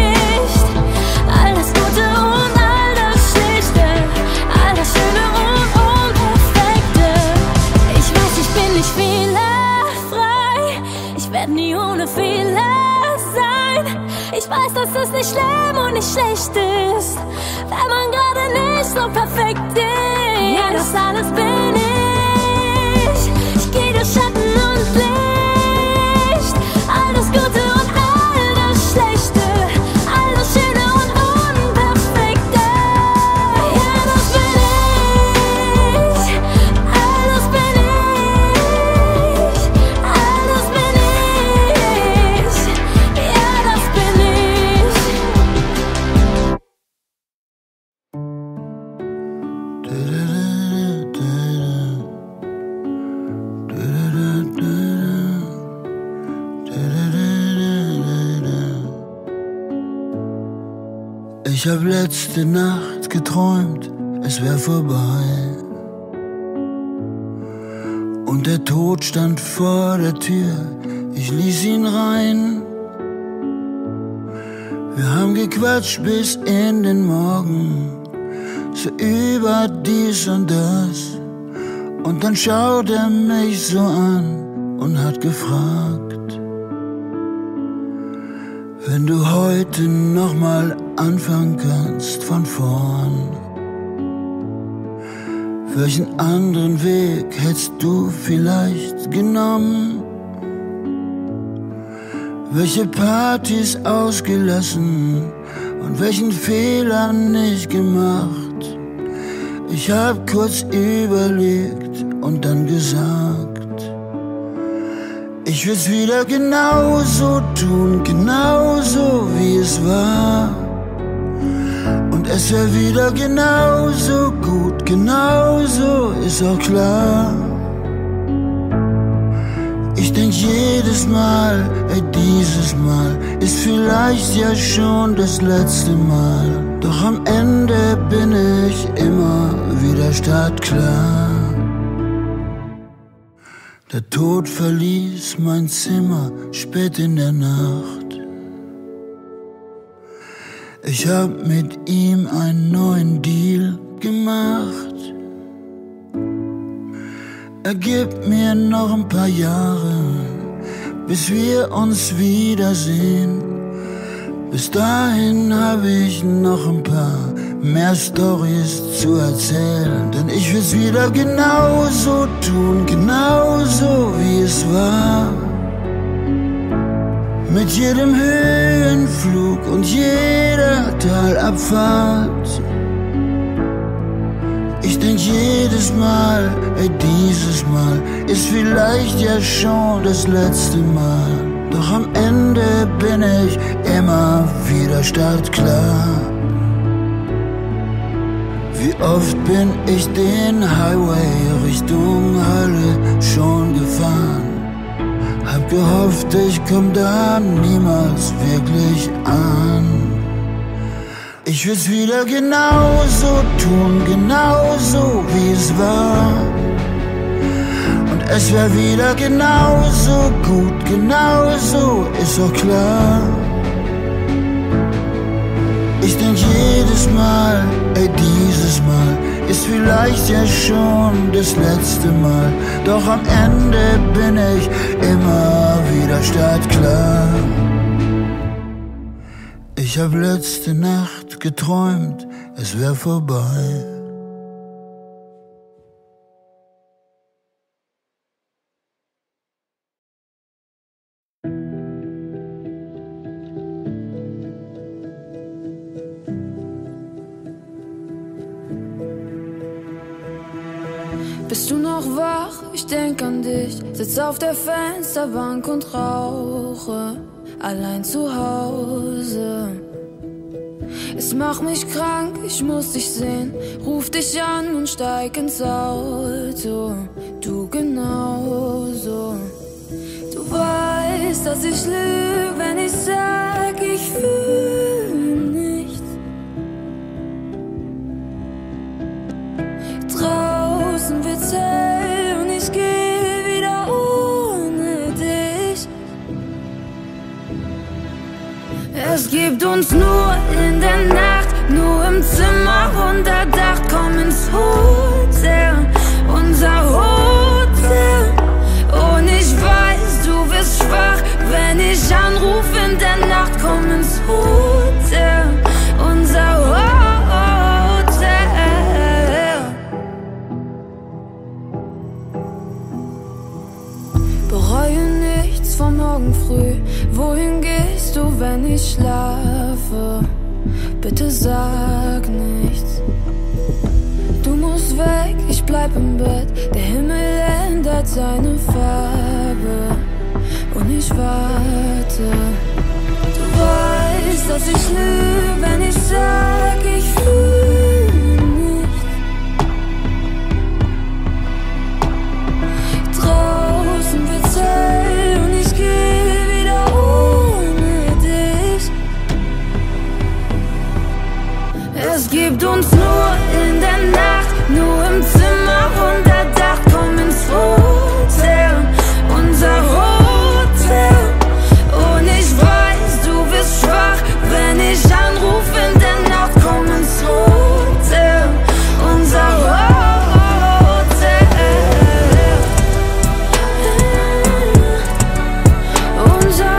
werd nie ohne Fehler sein. Ich weiß, dass es nicht schlimm und nicht schlecht ist, wenn man gerade nicht so perfekt ist. Ja, das alles bin ich. Ich geh durch Schatten und Licht, all das Gute und all das Schlechte, all das Schöne und Unperfekte. Ja, das bin ich. Alles bin ich. Alles bin ich. Ja, das bin ich. Ich hab letzte Nacht geträumt, es wär vorbei. Und der Tod stand vor der Tür, ich ließ ihn rein. Wir haben gequatscht bis in den Morgen, so über dies und das. Und dann schaut er mich so an und hat gefragt: Wenn du heute nochmal anfangen kannst von vorn, welchen anderen Weg hättest du vielleicht genommen? Welche Partys ausgelassen und welchen Fehler nicht gemacht? Ich hab kurz überlegt und dann gesagt: Ich will's wieder genauso tun, genauso wie es war. Und es wär wieder genauso gut, genauso ist auch klar. Ich denk jedes Mal, ey, dieses Mal ist vielleicht ja schon das letzte Mal. Doch am Ende bin ich immer wieder startklar. Der Tod verließ mein Zimmer spät in der Nacht. Ich hab mit ihm einen neuen Deal gemacht. Er gibt mir noch ein paar Jahre, bis wir uns wiedersehen. Bis dahin hab ich noch ein paar mehr Storys zu erzählen. Denn ich will's wieder genauso tun, genauso wie es war. Mit jedem Höhenflug und jeder Talabfahrt. Ich denk jedes Mal, ey, dieses Mal ist vielleicht ja schon das letzte Mal. Doch am Ende bin ich immer wieder startklar. Wie oft bin ich den Highway Richtung Hölle schon gefahren. Hab gehofft, ich komm da niemals wirklich an. Ich will's wieder genauso tun, genauso wie es war. Und es wär wieder genauso gut, genauso ist auch klar. Ich denk jedes Mal, ey, dieses Mal ist vielleicht ja schon das letzte Mal. Doch am Ende bin ich immer wieder startklar. Ich hab letzte Nacht geträumt, es wär vorbei. Bist du noch wach? Ich denk an dich. Sitz auf der Fensterbank und rauche allein zu Hause. Es macht mich krank, ich muss dich sehen. Ruf dich an und steig ins Auto. Du genauso. Du weißt, dass ich lüg, wenn ich sag, ich fühl nichts. Draußen wird's hell und ich geh wieder ohne dich. Es gibt uns nur in der Nacht, nur im Zimmer unter Dach. Komm ins Hotel, unser Hotel. Und ich weiß, du wirst schwach, komm ins Hotel, unser Hotel. Bereue nichts von morgen früh. Wohin gehst du, wenn ich schlafe? Bitte sag nichts. Du musst weg, ich bleib im Bett. Der Himmel ändert seine Farbe und ich warte. Du weißt, dass ich lüge, wenn ich sag, ich fühle nichts. Draußen wird's hell und ich geh wieder ohne dich. Es gibt uns nur in der Nacht, nur im Zimmer unter Dach. Komm ins Hotel, unser Hotel. Und ich weiß, du wirst schwach, wenn ich anruf in der Nacht. Komm ins Hotel, unser Hotel. Unser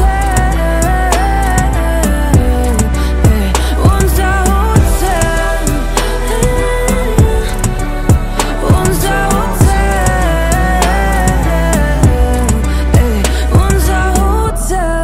Hotel. Unser Hotel. Unser Hotel. Unser Hotel.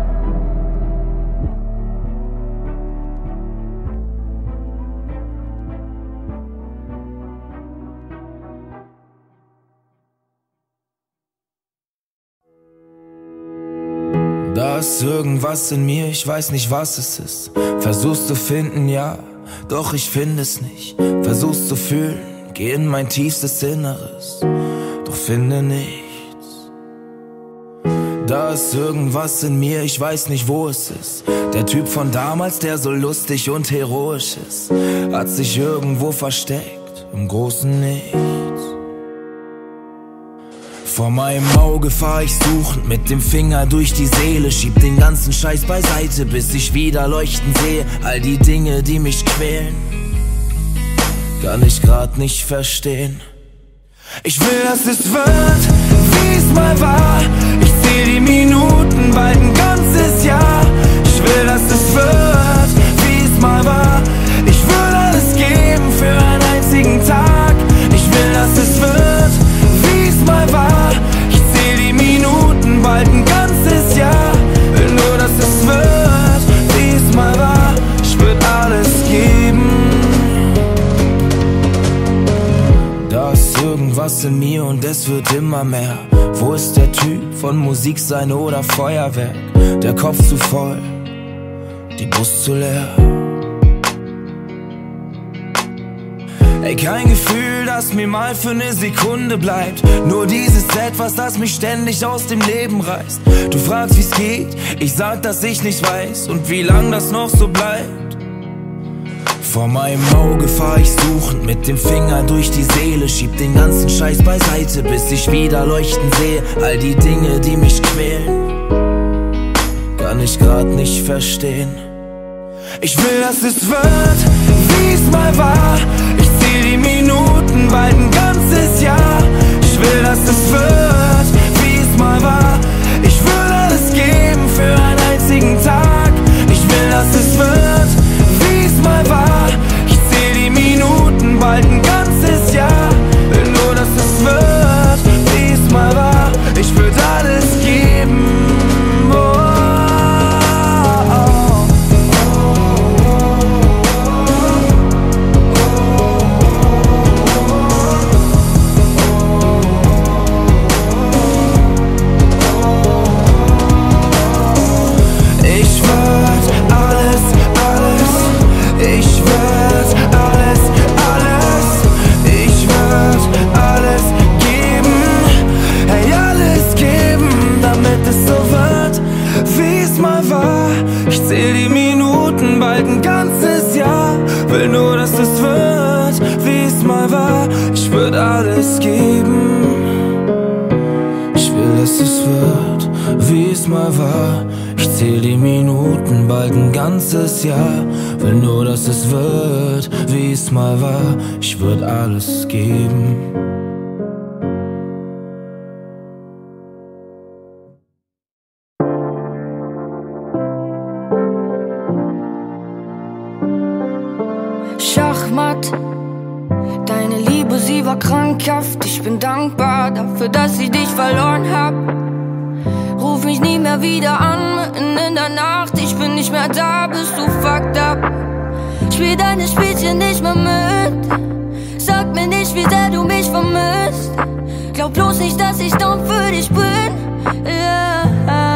Da ist irgendwas in mir, ich weiß nicht, was es ist. Versuchst zu finden, ja, doch ich finde es nicht. Versuchst zu fühlen, geh in mein tiefstes Inneres, doch finde nichts. Da ist irgendwas in mir, ich weiß nicht, wo es ist. Der Typ von damals, der so lustig und heroisch ist, hat sich irgendwo versteckt, im großen Nichts. Vor meinem Auge fahr ich suchend mit dem Finger durch die Seele, schieb den ganzen Scheiß beiseite, bis ich wieder leuchten sehe. All die Dinge, die mich quälen, kann ich grad nicht verstehen. Ich will, dass es wird, wie es mal war. Ich zähl die Minuten, bald ein ganzes Jahr. Ich will, dass es wird, wie es mal war. Ich will alles geben für einen einzigen Tag. Ich will, dass es wird, wie es mal war. Ich zähl die Minuten, bald ein ganzes Jahr. Will nur, dass es wird, wie es mal war. Ich würd alles geben. Da ist irgendwas in mir und es wird immer mehr. Wo ist der Typ von Musik sein oder Feuerwerk? Der Kopf zu voll, die Brust zu leer. Ey, kein Gefühl, das mir mal für eine Sekunde bleibt. Nur dieses Etwas, das mich ständig aus dem Leben reißt. Du fragst, wie's geht, ich sag, dass ich nicht weiß und wie lang das noch so bleibt. Vor meinem Auge fahr ich suchend mit dem Finger durch die Seele, schieb den ganzen Scheiß beiseite, bis ich wieder leuchten sehe. All die Dinge, die mich quälen, kann ich grad nicht verstehen. Ich will, dass es wird, wie es mal war. Ich zähl die Minuten, bald ein ganzes Jahr. Ich will, dass es wird, wie es mal war. Ich will alles geben für einen einzigen Tag. Ich will, dass es wird, wie es mal war. Ich zähl die Minuten, bald ein ganzes Jahr. Will nur, dass es wird, wie es mal war. Ich würd alles geben. Will nur, dass es wird, wie es mal war. Ich würd alles geben. Ich will, dass es wird, wie es mal war. Ich zähl die Minuten, bald ein ganzes Jahr. Will nur, dass es wird, wie es mal war. Ich würd alles geben. war krankhaft. Ich bin dankbar dafür, dass ich dich verloren hab. Ruf mich nie mehr wieder an, mitten in der Nacht. Ich bin nicht mehr da, bist du fucked up. Spiel deine Spielchen nicht mehr mit. Sag mir nicht, wie sehr du mich vermisst. Glaub bloß nicht, dass ich dumm für dich bin. Yeah.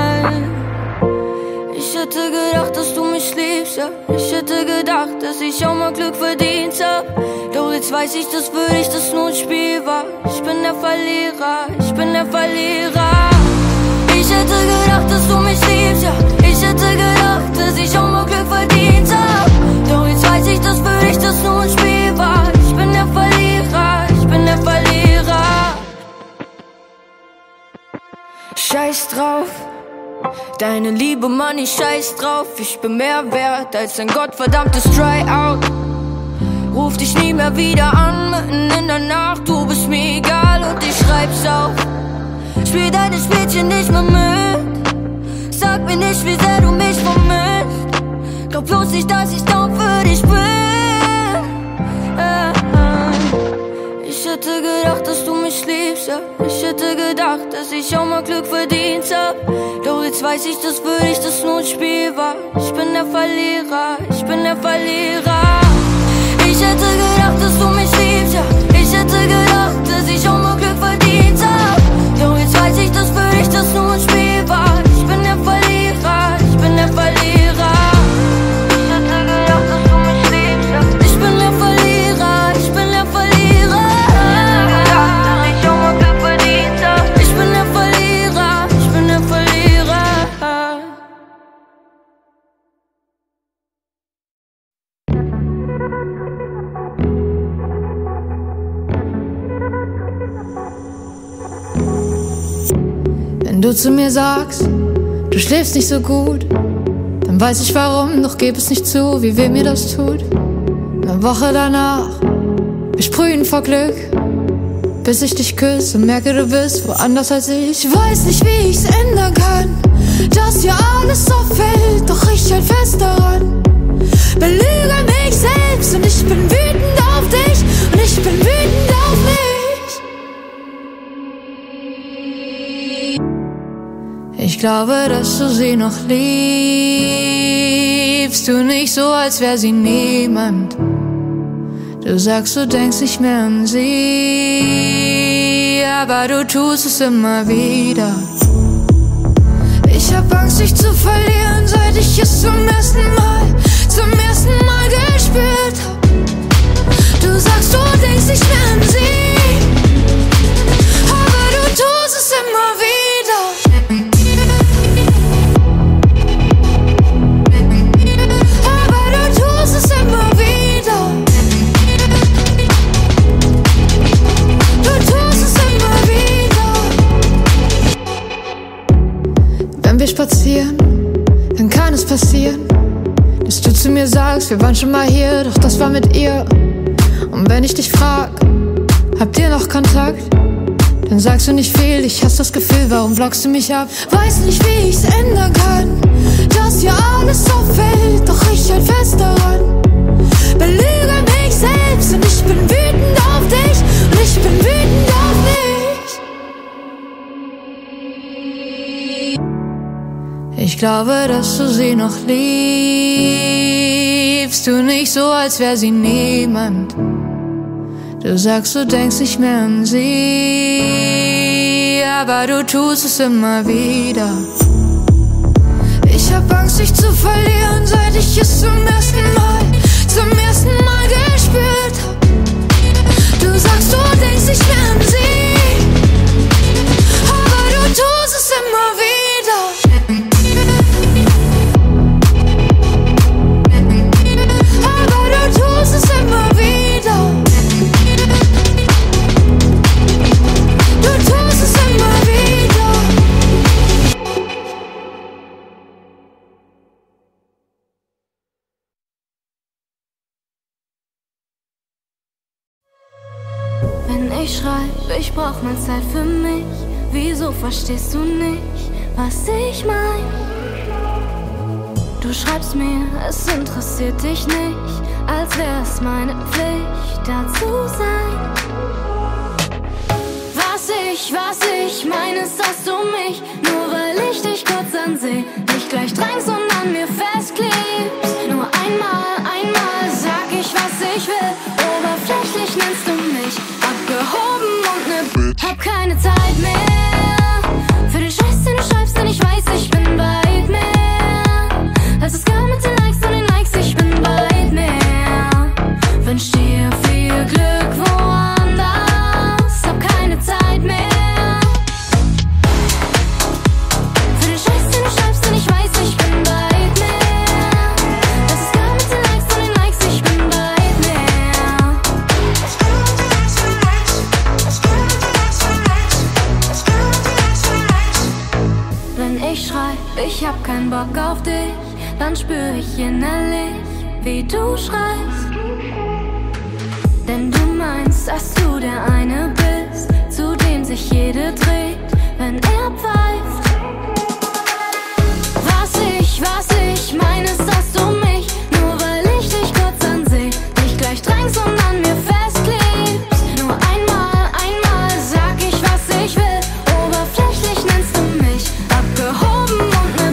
Ich hätte gedacht, dass du mich liebst, ja. Ich hätte gedacht, dass ich auch mal Glück verdient hab. Doch jetzt weiß ich, dass für dich das nur ein Spiel war. Ich bin der Verlierer, ich bin der Verlierer. Ich hätte gedacht, dass du mich liebst, ja. Ich hätte gedacht, dass ich auch mal Glück verdient hab. Doch jetzt weiß ich, dass für dich das nur ein Spiel war. Ich bin der Verlierer, ich bin der Verlierer. Scheiß drauf, deine Liebe, Mann, ich scheiß drauf. Ich bin mehr wert als ein gottverdammtes Tryout. Ruf dich nie mehr wieder an, mitten in der Nacht. Du bist mir egal und ich schreib's auf. Spiel deine Spielchen nicht mehr mit. Sag mir nicht, wie sehr du mich vermisst. Glaub bloß nicht, dass ich down für dich bin. Ich hätte gedacht, dass du mich liebst, ja. Ich hätte gedacht, dass ich auch mal Glück verdient hab. Doch jetzt weiß ich, dass für dich das nur ein Spiel war. Ich bin der Verlierer, ich bin der Verlierer. Ich hätte gedacht, dass du mich liebst, ja. Ich hätte gedacht, dass ich auch mal Glück verdient hab. Doch jetzt weiß ich, dass für dich das nur ein Spiel war. Ich bin der Verlierer, ich bin der Verlierer. Ich hätte gedacht, dass du mich liebst, ja. Ich bin der Verlierer, ich bin der Verlierer. Ich hätte gedacht, dass ich auch mal Glück verdient hab. Ich bin der Verlierer, ich bin der Verlierer. Wenn du zu mir sagst, du schläfst nicht so gut, dann weiß ich warum, doch geb es nicht zu, wie weh mir das tut. Eine Woche danach, wir sprühen vor Glück, bis ich dich küsse und merke, du bist woanders als ich. Ich weiß nicht, wie ich's ändern kann, dass dir alles so fällt, doch ich halt fest daran. Belüge mich selbst und ich bin wütend auf dich und ich bin wütend auf mich. Ich glaube, dass du sie noch liebst, du nicht so, als wär sie niemand. Du sagst, du denkst nicht mehr an sie, aber du tust es immer wieder. Ich hab Angst, dich zu verlieren, seit ich es zum ersten Mal gespürt hab. Du sagst, du denkst nicht mehr an sie, aber du tust es immer wieder. Wenn wir spazieren, dann kann es passieren, dass du zu mir sagst, wir waren schon mal hier, doch das war mit ihr. Und wenn ich dich frag, habt ihr noch Kontakt? Dann sagst du nicht viel, ich hasse das Gefühl, warum blockst du mich ab? Weiß nicht, wie ich's ändern kann, dass dir alles so fällt, doch ich halt fest daran. Belüge mich selbst und ich bin wütend auf dich und ich bin wütend auf mich. Ich glaube, dass du sie noch liebst, du nicht so, als wär sie niemand. Du sagst, du denkst nicht mehr an sie, aber du tust es immer wieder. Ich hab Angst, dich zu verlieren, seit ich es zum ersten Mal gespürt hab. Du sagst, du denkst nicht mehr an sie, aber du tust es immer wieder. Ich schreib, ich brauch mal Zeit für mich. Wieso verstehst du nicht, was ich mein? Du schreibst mir, es interessiert dich nicht, als wär's meine Pflicht, da zu sein. was ich meine, ist, dass du mich, nur weil ich dich kurz anseh, nicht gleich drängst und an mir festklebst. Nur einmal sag ich, was ich will. Oberflächlich nennst du mich abgehoben und ne Bitch. Hab keine Zeit mehr für den Scheiß, den du schreibst, denn ich weiß, ich bin weit mehr. Lass es gar mit den Likes und den Likes, ich bin weit mehr. Wünsch dir viel Glück woanders, hab keine Zeit mehr für den Scheiß, den du schreibst, denn ich weiß, ich bin weit mehr. Lass es gar mit den Likes und den Likes, ich bin weit mehr. Wenn ich schreib, ich hab keinen Bock auf dich, dann spür ich innerlich, wie du schreist. Denn du meinst, dass du der eine bist, zu dem sich jede dreht, wenn er pfeift. Was ich meine, ist, dass du mich, nur weil ich dich kurz anseh, nicht gleich drängst und an mir festklebst. Nur einmal sag ich, was ich will. Oberflächlich nennst du mich abgehoben und ne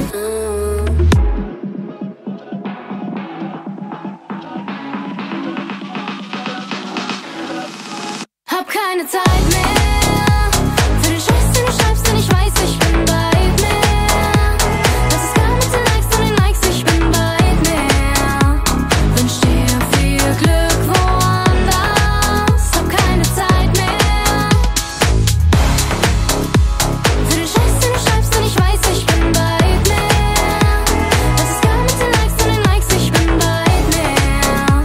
Hab keine Zeit mehr für den Scheiß, den du schreibst, denn ich weiß, ich bin weit mehr. Lass es gar mit den Likes und den Likes, ich bin weit mehr. Wünsch dir viel Glück woanders, hab keine Zeit mehr für den Scheiß, den du schreibst, denn ich weiß, ich bin weit mehr. Lass es gar mit den Likes und den Likes, ich bin weit mehr.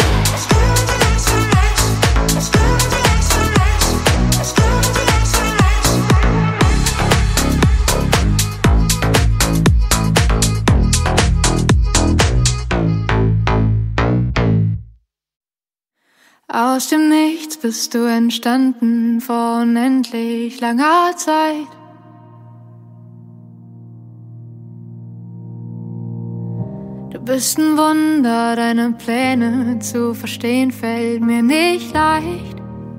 Aus dem Nichts bist du entstanden vor unendlich langer Zeit. Du bist ein Wunder, deine Pläne zu verstehen fällt mir nicht leicht.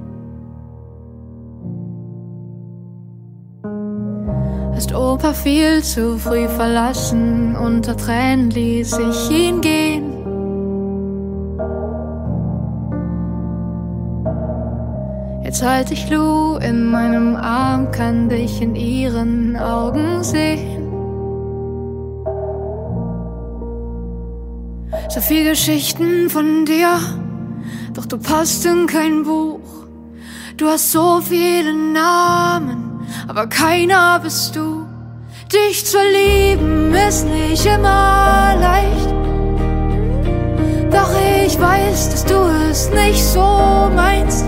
Hast Opa viel zu früh verlassen, unter Tränen ließ ich ihn gehen. Jetzt halt ich Lou in meinem Arm, kann dich in ihren Augen sehen. So viel Geschichten von dir, doch du passt in kein Buch. Du hast so viele Namen, aber keiner bist du. Dich zu lieben ist nicht immer leicht, doch ich weiß, dass du es nicht so meinst.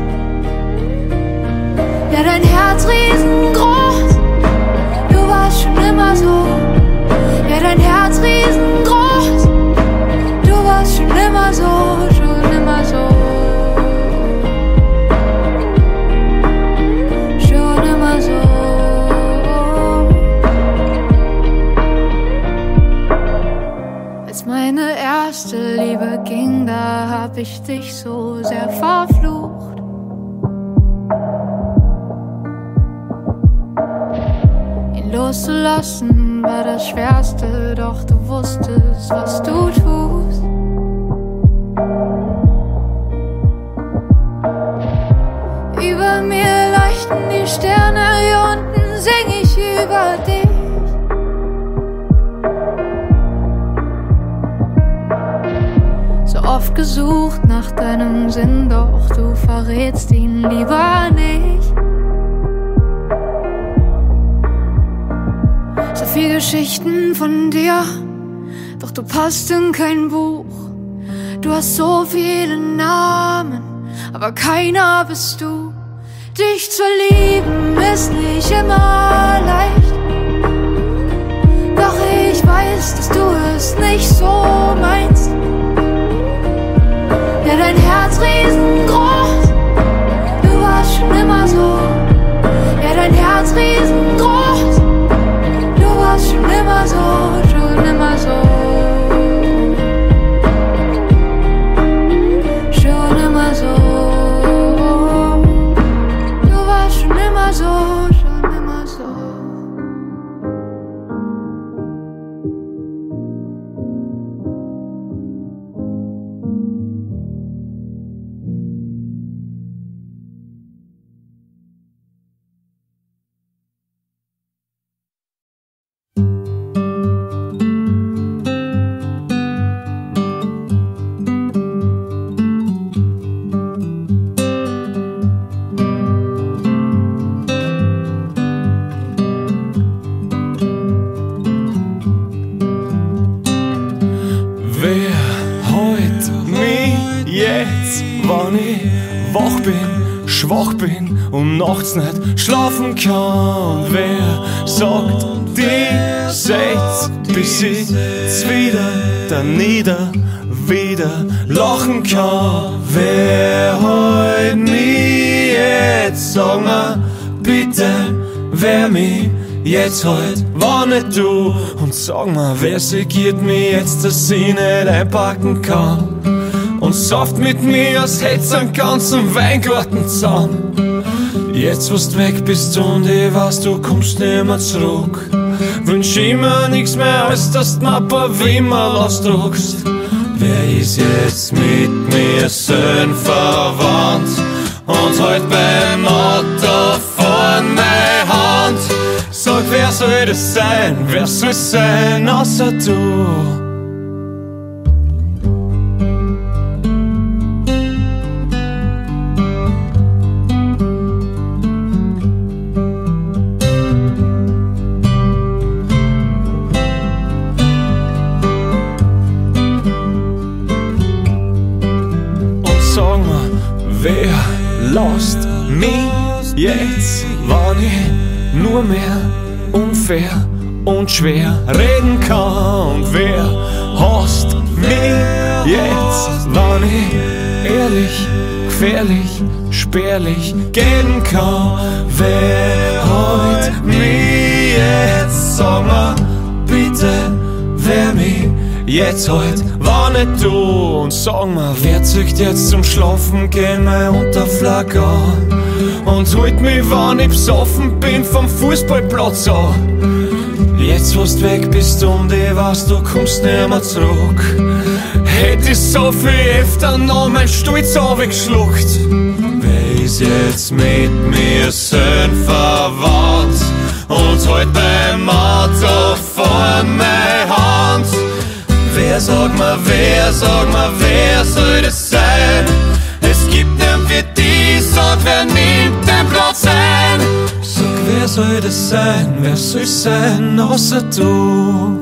Ja, dein Herz riesengroß, du warst schon immer so. Ja, dein Herz riesengroß, du warst schon immer so, schon immer so. Schon immer so. Als meine erste Liebe ging, da hab ich dich so sehr verflucht. Loszulassen war das Schwerste, doch du wusstest, was du tust. Über mir leuchten die Sterne, hier unten sing ich über dich. So oft gesucht nach deinem Sinn, doch du verrätst ihn lieber nicht. So viel Geschichten von dir, doch du passt in kein Buch. Du hast so viele Namen, aber keiner bist du. Dich zu lieben ist nicht immer leicht, doch ich weiß, dass du es nicht so meinst. Ja, dein Herz riesengroß, du warst schon immer so. Ja, dein Herz riesengroß, du warst schon immer so, schon immer so. Schon immer so. Du warst schon immer so. wann ich wach bin, schwach bin und nachts nicht schlafen kann. Wer sagt, die seht's, bis ich wieder lachen kann? Wer heut mich jetzt, sag mir bitte, wer mich jetzt heut, war nicht du? Und sag mir, wer segiert mich jetzt, dass ich nicht einpacken kann? Und sauft mit mir, als hätt's einen ganzen Weingarten zusammen. Jetzt, wo du weg bist und ich weiß, du kommst nimmer zurück, wünsch ich mir nix mehr, als dass du mir ein paar Wimmerl ausdruckst. Wer ist jetzt mit mir schön verwandt und heut beim Auto vorne Hand? Sag, wer soll das sein, wer soll es sein, außer du? Wer lasst mich jetzt, wann ich nur mehr unfair und schwer reden kann? Und wer hasst mich jetzt, wann ich ehrlich, gefährlich, spärlich gehen kann? Wer heut mich jetzt, sag mal bitte, wer mich jetzt heut, war nicht du? Und sag mal, wer zückt jetzt zum Schlafen gehen mein Unterflag an und holt mich, wann ich besoffen bin, vom Fußballplatz an? Jetzt, wo du weg bist und ich weiß, du kommst nimmer zurück, hätt ich so viel öfter noch mein Stolz aufgeschluckt. Wer ist jetzt mit mir schön verwandt und heut beim Auto vor meine Hand? Wer sag mal, wer soll das sein? Es gibt niemand für die, sag, wer nimmt den Platz ein? Sag, wer soll das sein, wer soll's sein, außer du?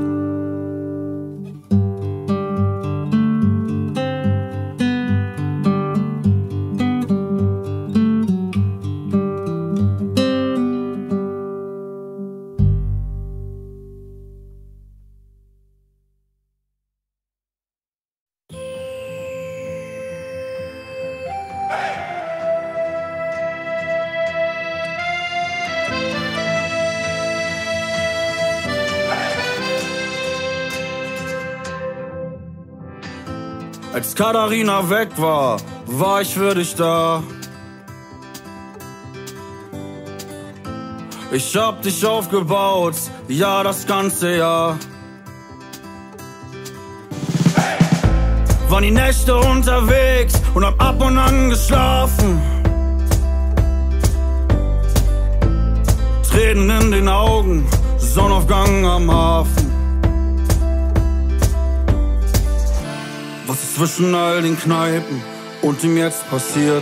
Als Katharina weg war, war ich für dich da. Ich hab dich aufgebaut, ja, das ganze Jahr. Waren die Nächte unterwegs und hab ab und an geschlafen. Tränen in den Augen, Sonnenaufgang am Hafen. Was ist zwischen all den Kneipen und dem jetzt passiert?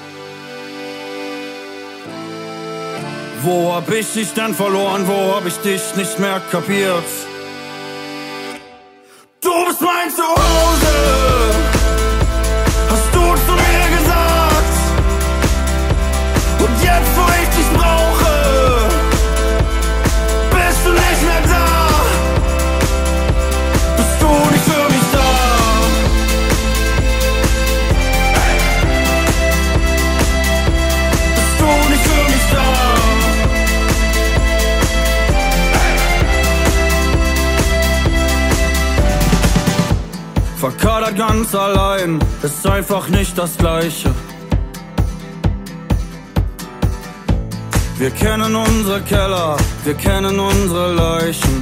Wo hab ich dich denn verloren? Wo hab ich dich nicht mehr kapiert? Du bist mein Zuhause, hast du zu mir gesagt. Und jetzt, wo ich dich brauche, bist du nicht mehr da. Bist du nicht für mich da? Bist du nicht für mich da? Verkadert ganz allein, ist einfach nicht das Gleiche. Wir kennen unsere Keller, wir kennen unsere Leichen.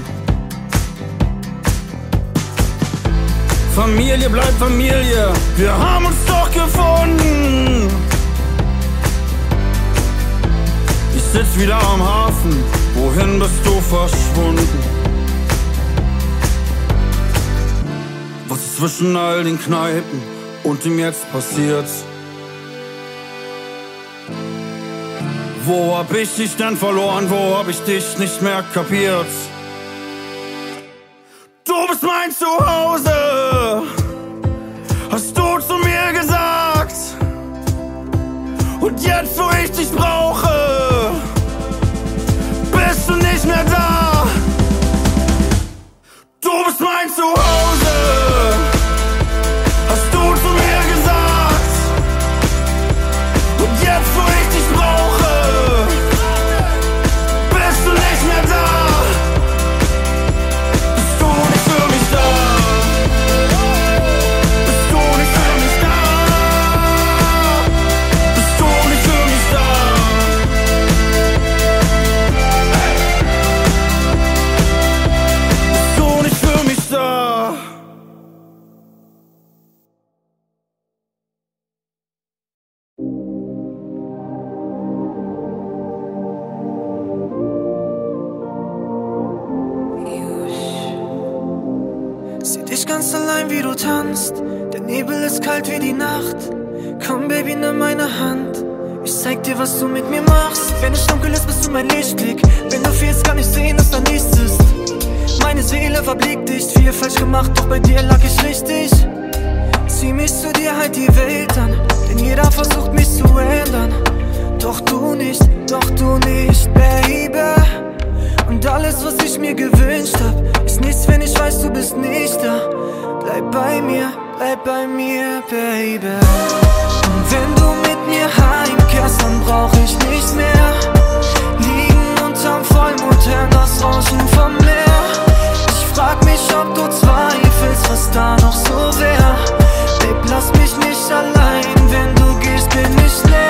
Familie bleibt Familie, wir haben uns doch gefunden. Ich sitz wieder am Hafen, wohin bist du verschwunden? Was ist zwischen all den Kneipen und dem jetzt passiert? Wo hab ich dich denn verloren? Wo hab ich dich nicht mehr kapiert? Du bist mein Zuhause, hast du zu mir gesagt. ich dich brauche, bist du nicht mehr da. Du bist mein Zuhause, hast du zu mir gesagt. Und jetzt, wo ich dich brauche, bist du nicht mehr da. Bist du nicht für mich da? Bist du nicht für mich da? Bist du nicht für mich da? Bist du nicht für mich da? Seh dich ganz allein, wie du tanzt. Der Nebel ist kalt wie die Nacht. Komm, Baby, nimm meine Hand. Ich zeig dir, was du mit mir machst. Wenn es dunkel ist, bist du mein Lichtblick. Wenn du fehlst, kann ich sehen, dass da nichts ist. Meine Seele war blickdicht, viel falsch gemacht, doch bei dir lag ich richtig. Zieh mich zu dir, halt die Welt an, denn jeder versucht mich zu ändern. Doch du nicht, Baby. Und alles, was ich mir gewünscht hab, ist nichts, wenn ich weiß, du bist nicht da. Bleib bei mir, Baby. Und wenn du mit mir heimkehrst, dann brauch ich nicht mehr liegen unterm Vollmond, hören das Rauschen vom Meer. Ich frag mich, ob du zweifelst, was da noch so wär. Babe, lass mich nicht allein, wenn du gehst, bin ich leer.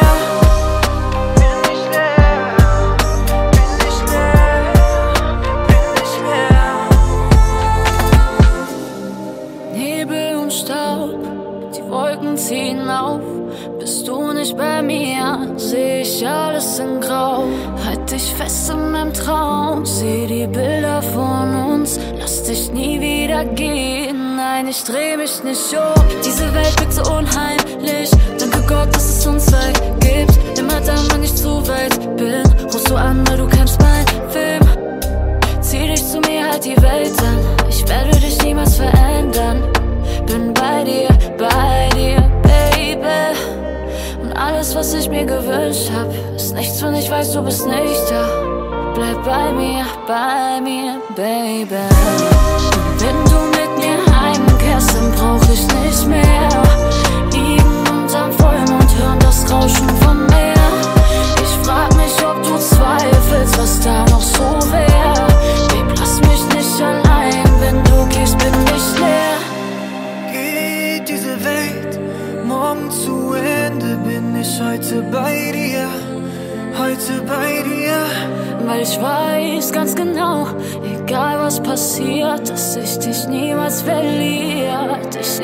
Nebel und Staub, die Wolken ziehen auf. Bist du nicht bei mir, seh ich alles in Grau. Halt dich fest in meinem Traum, seh die Bilder von uns. Lass dich nie wieder gehen, nein, ich dreh mich nicht um. Diese Welt wirkt so unheimlich, danke Gott, dass es uns zwei gibt. Immer dann, wenn ich zu weit bin, rufst du an, weil du kennst mein Film. Zieh dich zu mir, halt die Welt an, ich werde dich niemals verändern. Bin bei dir, Baby. Und alles, was ich mir gewünscht hab, ist nichts, wenn ich weiß, du bist nicht da. Bleib bei mir, Baby. Und wenn du mit mir heimkehrst, dann brauch ich nicht mehr liegen unterm Vollmond, hören das Rauschen vom Meer. Ich frag mich, ob du zweifelst, was da noch so wär. Babe, lass mich nicht allein, wenn du gehst, bin ich leer. Geht diese Welt morgen zu Ende, bin ich heute bei dir, Weil ich weiß ganz genau, egal was passiert, dass ich dich niemals verliere,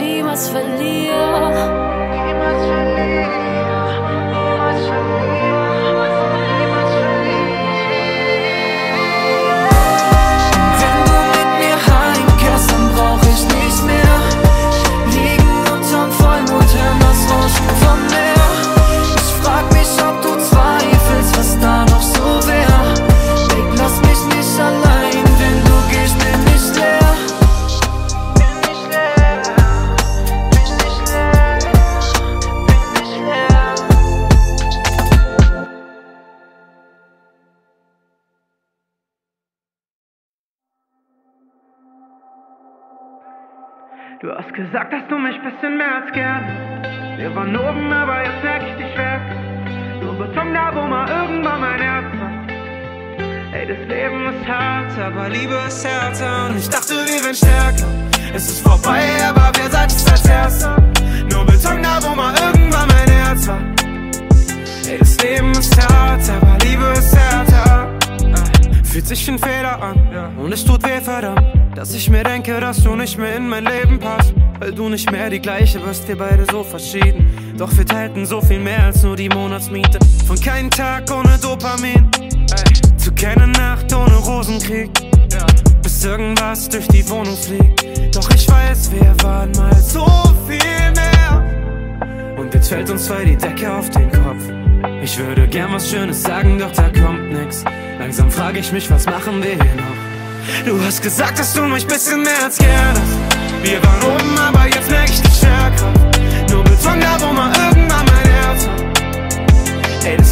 Wenn du mit mir heimkehrst, dann brauch ich nicht mehr liegen unterm Vollmond, hören das Rauschen vom Meer. Ich frag mich, ob du zweifelst, was da noch so wär. Babe, lass mich nicht allein, wenn du gehst, bin ich leer. Du hast gesagt, dass du mich bisschen mehr als gern. Wir waren oben, aber jetzt merk ich dich weg. Nur Beton da, wo mal irgendwann mein Herz war. Ey, das Leben ist hart, aber Liebe ist härter. Und ich dachte, wir wären stärker. Es ist vorbei, aber wer sagt es als Erster? Nur Beton da, wo mal irgendwann mein Herz war. Ey, das Leben ist hart, aber Liebe ist härter. Fühlt sich wie ein Fehler an, und es tut weh, verdammt, dass ich mir denke, dass du nicht mehr in mein Leben passt. Weil du nicht mehr die gleiche bist, wir beide so verschieden. Doch wir teilten so viel mehr als nur die Monatsmiete. Von keinem Tag ohne Dopamin, zu keiner Nacht ohne Rosenkrieg, bis irgendwas durch die Wohnung fliegt. Doch ich weiß, wir waren mal so viel mehr. Und jetzt fällt uns zwei die Decke auf den Kopf. Ich würde gern was Schönes sagen, doch da kommt nix. Langsam frage ich mich, was machen wir hier noch? Du hast gesagt, dass du mich bisschen mehr als gern hast. Wir waren oben, aber jetzt merk ich die Stärke. Nur Beton da, wo mal irgendwann mein Herz war. Ey, das Leben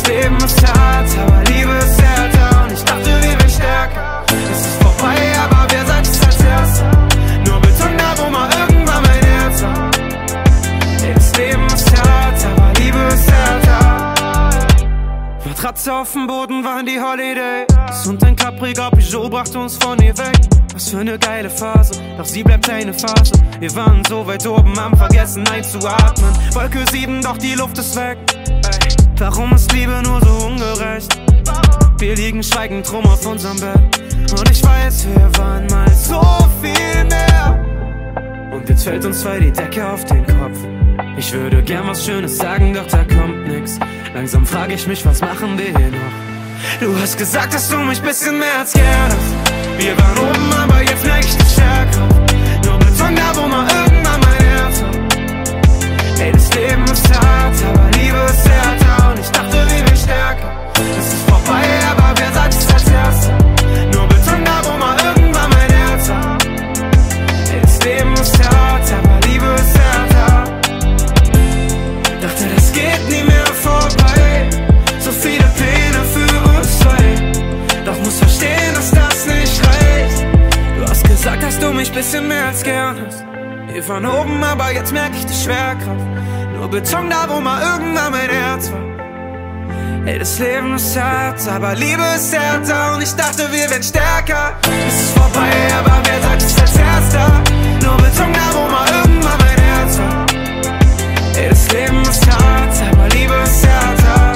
ist hart, aber Liebe ist härter. Und ich dachte, wir wären stärker. Es ist vorbei, aber wer sagt es als Erster? Nur Beton da, wo mal irgendwann mein Herz war. Ey, das Leben ist hart, aber Liebe ist härter. Matratze auf dem Boden waren die Holidays und ein Capri-Grau Peugeot brachte uns von ihr weg. Was für eine geile Phase, doch sie bleibt eine Phase. Wir waren so weit oben, haben vergessen einzuatmen. Wolke 7, doch die Luft ist weg. Ey, warum ist Liebe nur so ungerecht? Wir liegen schweigend rum auf unserem Bett. Und ich weiß, wir waren mal so viel mehr. Und jetzt fällt uns zwei die Decke auf den Kopf. Ich würde gern was Schönes sagen, doch da kommt nix. Langsam frage ich mich, was machen wir hier noch? Du hast gesagt, dass du mich bisschen mehr als gern hast. Wir waren oben, aber jetzt merk ich die Stärke. Nur Beton da, wo mal irgendwann mein Herz war. Ey, das Leben ist hart, aber Liebe ist härter. Und ich dachte, wir wären stärker. Es ist vorbei, aber wer sagt es als Erster? Nur Beton da, wo mal irgendwann mein Herz war. Ey, das Leben ist hart, aber Liebe ist härter. Dachte, das geht nie mehr vorbei. So viele Pläne für uns zwei. Doch muss verstehen, dass das nicht reicht. Du hast gesagt, dass du mich bisschen mehr als gern hast. Wir waren oben, aber jetzt merk ich die Schwerkraft. Nur Beton da, wo mal irgendwann mein Herz war. Ey, das Leben ist hart, aber Liebe ist härter. Und ich dachte, wir wären stärker. Es ist vorbei, aber wer sagt es als Erster? Nur Beton da, wo mal irgendwann mein Herz war. Ey, das Leben ist hart, aber Liebe ist härter.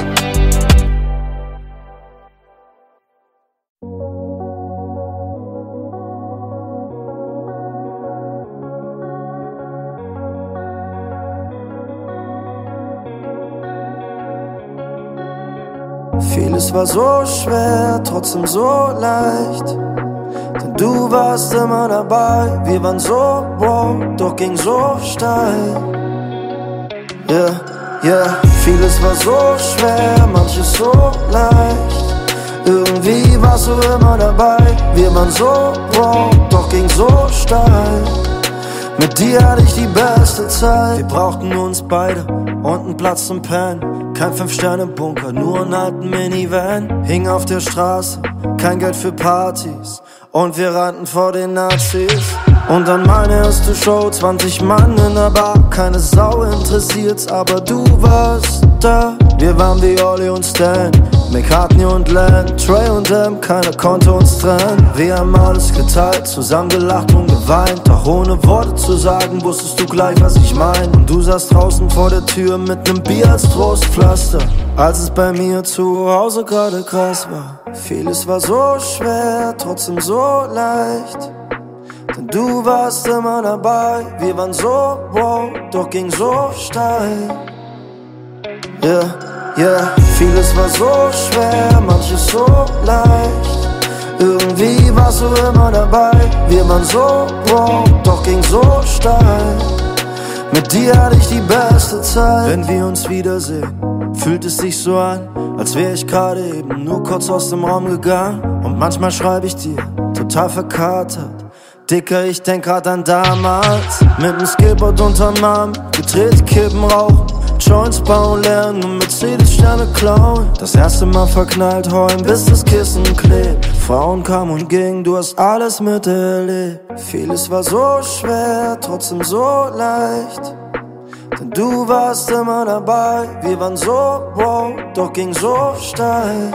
Vieles war so schwer, trotzdem so leicht. Denn du warst immer dabei. Wir waren so raw, doch ging so steil. Yeah, yeah. Vieles war so schwer, manches so leicht. Irgendwie warst du immer dabei. Wir waren so raw, doch ging so steil. Mit dir hatte ich die beste Zeit. Wir brauchten uns beide und einen Platz zum Pennen. Kein 5-Sterne-Bunker, nur einen alten Minivan. Hing auf der Straße, kein Geld für Partys. Und wir rannten vor den Nazis. Und dann meine erste Show, 20 Mann in der Bar. Keine Sau interessiert's, aber du warst da. Wir waren wie Olli und Stan, McCartney und Len, Trey und M, keiner konnte uns trennen. Wir haben alles geteilt, zusammen gelacht und geweint. Doch ohne Worte zu sagen, wusstest du gleich, was ich mein. Und du saßt draußen vor der Tür mit nem Bier als Trostpflaster, als es bei mir zu Hause gerade krass war. Vieles war so schwer, trotzdem so leicht. Denn du warst immer dabei. Wir waren so raw, doch ging so steil. Yeah, yeah. Vieles war so schwer, manches so leicht. Irgendwie warst du immer dabei. Wir waren so raw, doch ging so steil. Mit dir hatte ich die beste Zeit. Wenn wir uns wiedersehen, fühlt es sich so an, als wäre ich gerade eben nur kurz aus dem Raum gegangen. Und manchmal schreibe ich dir, total verkatert. Dicker, ich denk grad an damals. Mit nem Skateboard unterm Arm, gedreht Kippen rauchen, Joints bauen lernen und Mercedes-Sterne klauen. Das erste Mal verknallt, heulen, bis das Kissen klebt. Frauen kamen und gingen, du hast alles miterlebt. Vieles war so schwer, trotzdem so leicht. Denn du warst immer dabei. Wir waren so raw, doch ging so steil.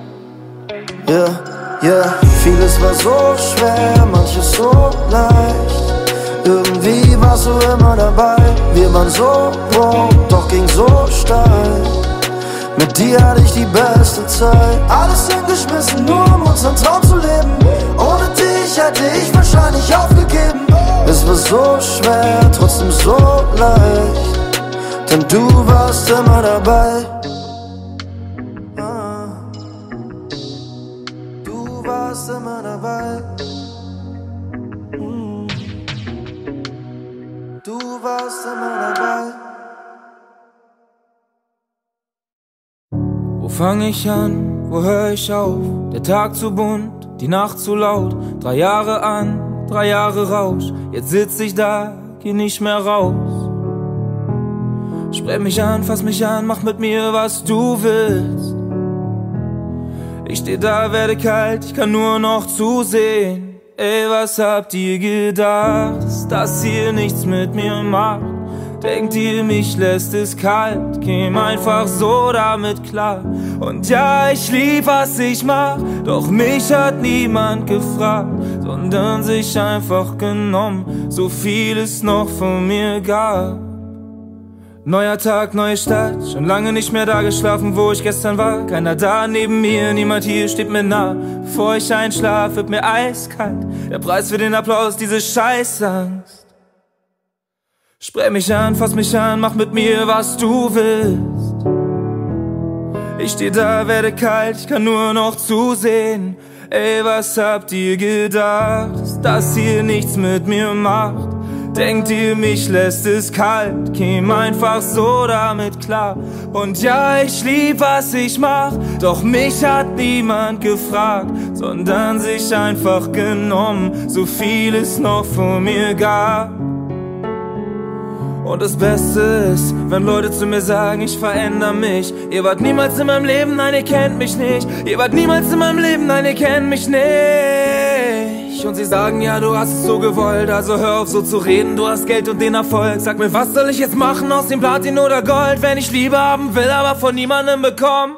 Yeah, yeah. Vieles war so schwer, manches so leicht. Irgendwie warst du immer dabei. Wir waren so raw, doch ging so steil. Mit dir hatte ich die beste Zeit. Alles hingeschmissen, nur um unseren Traum zu leben. Ohne dich hätte ich wahrscheinlich aufgegeben. Es war so schwer, trotzdem so leicht. Denn du warst immer dabei. Du warst immer dabei. Du warst immer dabei. Wo fang ich an, wo hör ich auf? Der Tag zu bunt, die Nacht zu laut. 3 Jahre an, 3 Jahre Rausch. Jetzt sitz ich da, geh nicht mehr raus. Sprech mich an, fass mich an, mach mit mir, was du willst. Ich steh da, werde kalt, ich kann nur noch zusehen. Ey, was habt ihr gedacht, dass ihr nichts mit mir macht? Denkt ihr, mich lässt es kalt? Käm einfach so damit klar. Und ja, ich lieb, was ich mach, doch mich hat niemand gefragt, sondern sich einfach genommen, so viel es noch von mir gab. Neuer Tag, neue Stadt, schon lange nicht mehr da geschlafen, wo ich gestern war. Keiner da neben mir, niemand hier steht mir nah. Bevor ich einschlaf, wird mir eiskalt. Der Preis für den Applaus, diese Scheißangst. Sprech mich an, fass mich an, mach mit mir, was du willst. Ich steh da, werde kalt, ich kann nur noch zusehen. Ey, was habt ihr gedacht, dass ihr nichts mit mir macht? Denkt ihr, mich lässt es kalt? Käm einfach so damit klar. Und ja, ich lieb, was ich mach, doch mich hat niemand gefragt, sondern sich einfach genommen, so viel es noch von mir gab. Und das Beste ist, wenn Leute zu mir sagen, ich veränder mich. Ihr wart niemals in meinem Leben, nein, ihr kennt mich nicht. Ihr wart niemals in meinem Leben, nein, ihr kennt mich nicht. Und sie sagen, ja, du hast es so gewollt, also hör auf so zu reden, du hast Geld und den Erfolg. Sag mir, was soll ich jetzt machen aus dem Platin oder Gold, wenn ich Liebe haben will, aber von niemandem bekomme?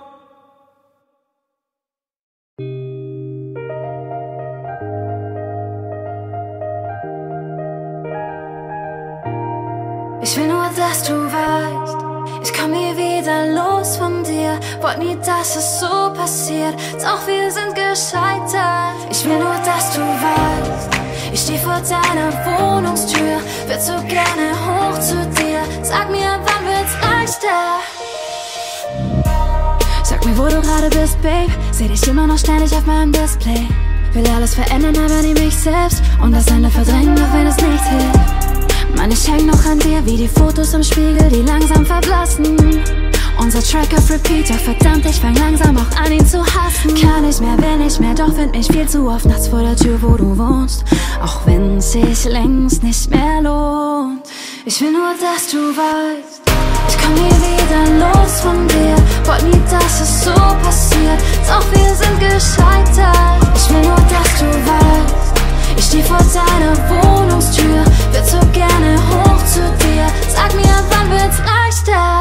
Ich will nur, dass du weißt, ich komm nie wieder los von dir. Wollt nie, dass es so passiert, doch wir sind gescheitert. Ich will nur, dass du weißt, ich steh vor deiner Wohnungstür, würd so gerne hoch zu dir. Sag mir, wann wird's leichter? Sag mir, wo du gerade bist, Babe. Seh dich immer noch ständig auf meinem Display. Will alles verändern, aber nie mich selbst. Und das Ende verdrängen, auch wenn es nicht hilft. Mann, ich häng noch an dir, wie die Fotos im Spiegel, die langsam verblassen. Unser Track auf Repeat, doch verdammt, ich fang langsam auch an, ihn zu hassen. Kann nicht mehr, will nicht mehr, doch find mich viel zu oft nachts vor der Tür, wo du wohnst. Auch wenn sich längst nicht mehr lohnt. Ich will nur, dass du weißt, ich komm nie wieder los von dir. Wollt nie, dass es so passiert, doch wir sind gescheitert. Ich will nur, dass du weißt, ich steh vor deiner Wohnungstür, würd so gerne hoch zu dir. Sag mir, wann wird's leichter?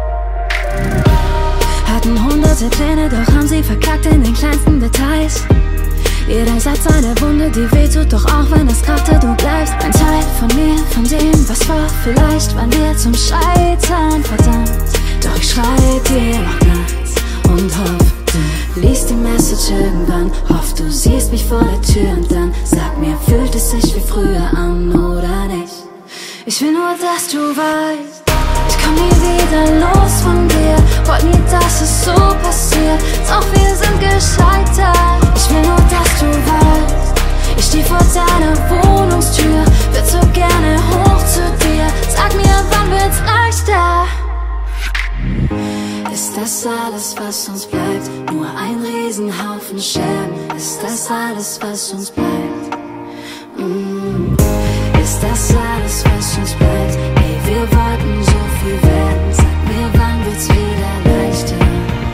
Hatten hunderte Pläne, doch haben sie verkackt in den kleinsten Details. Jeder Satz eine Wunde, die wehtut, doch auch wenn es krachte, du bleibst ein Teil von mir, von dem, was war. Vielleicht waren wir zum Scheitern verdammt, doch ich schreib dir noch nachts und hoff, du liest die Message irgendwann. Hoff, du siehst mich vor der Tür und dann sag mir, fühlt es sich wie früher an oder nicht? Ich will nur, dass du weißt, ich komm nie wieder los von dir. Wollt nie, dass es so passiert, doch wir sind gescheitert. Ich will nur, dass du weißt, ich steh vor deiner Wohnungstür, würd so gerne hoch zu dir. Sag mir, wann wird's leichter? Ist das alles, was uns bleibt? Nur ein Riesenhaufen Scherben. Ist das alles, was uns bleibt? Ist das alles, was uns bleibt? Ey, wir wollten so viel werden. Sag mir, wann wird's wieder leichter?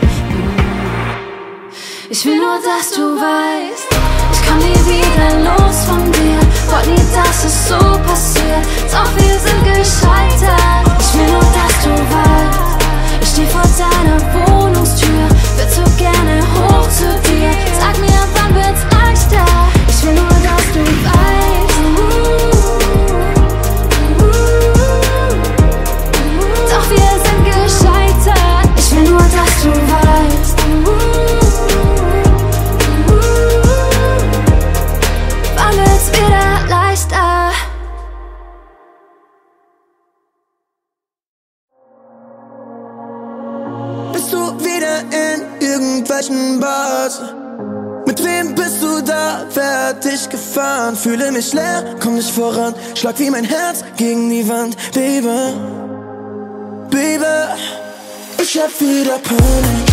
Ich will nur, dass du weißt, ich komm nie wieder los von dir. Wollt nie, dass es so passiert, doch wir sind gescheitert. Ich will nur, dass du weißt, ich steh vor deiner Wohnungstür, würd so gerne hoch zu dir. Sag mir, wann wird's leichter? Ich will nur, dass du weißt, doch wir sind gescheitert. Ich will nur, dass du weißt, wann wird's wieder leichter? Bist du wieder in irgendwelchen Bars? Mit wem bist du da? Wer hat dich gefahren? Fühle mich leer, komm nicht voran. Schlag wie mein Herz gegen die Wand. Baby, Baby, ich hab wieder Panik.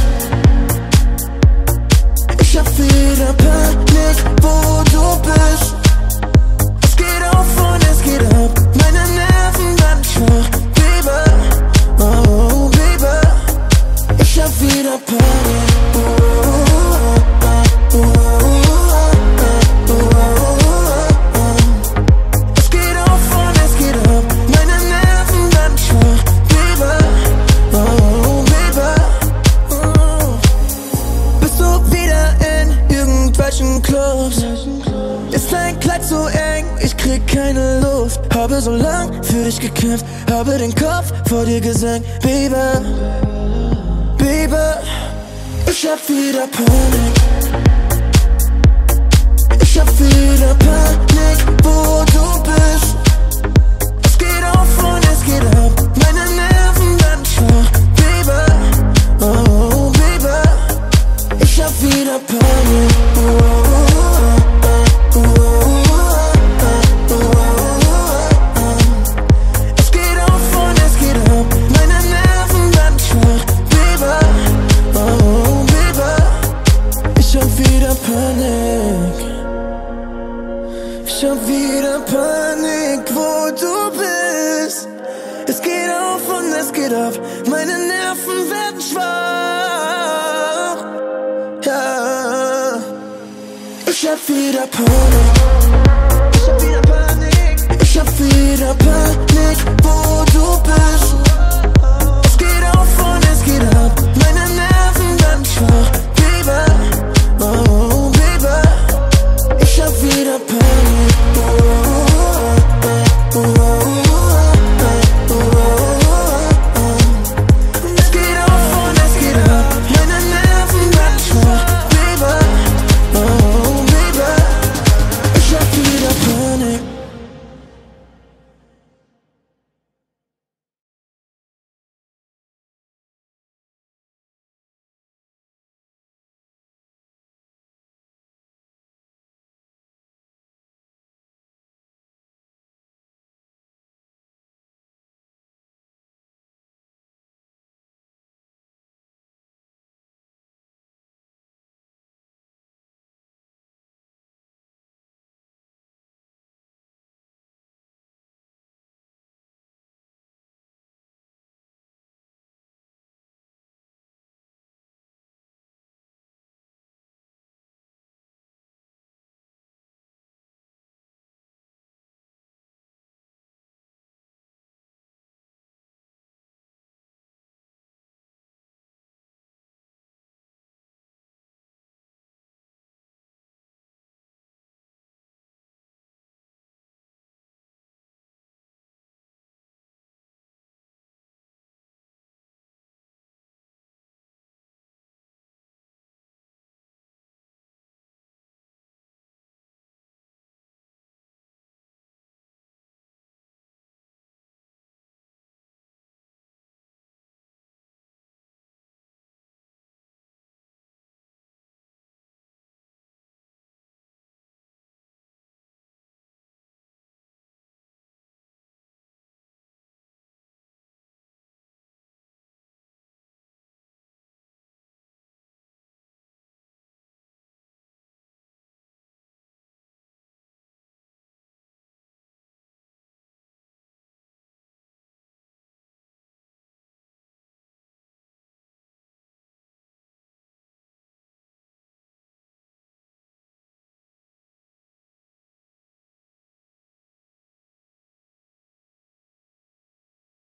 Ich hab wieder Panik, wo du bist. Es geht auf und es geht ab. Meine Nerven werden schwach. Baby, oh Baby, ich hab wieder Panik. Oh. keine Luft. Habe so lang für dich gekämpft, habe den Kopf vor dir gesenkt. Baby, Baby, ich hab wieder Panik. Ich hab wieder Panik, wo du bist. Es geht auf und es geht ab, meine Nerven werden schwach. Baby, oh Baby, ich hab wieder Panik. Es geht auf und es geht ab, meine Nerven werden schwach. Baby, oh Baby, ich hab wieder Panik. Ich hab wieder Panik, wo du bist. Es geht auf und es geht ab, meine Nerven werden schwach. Ja, ich hab wieder Panik.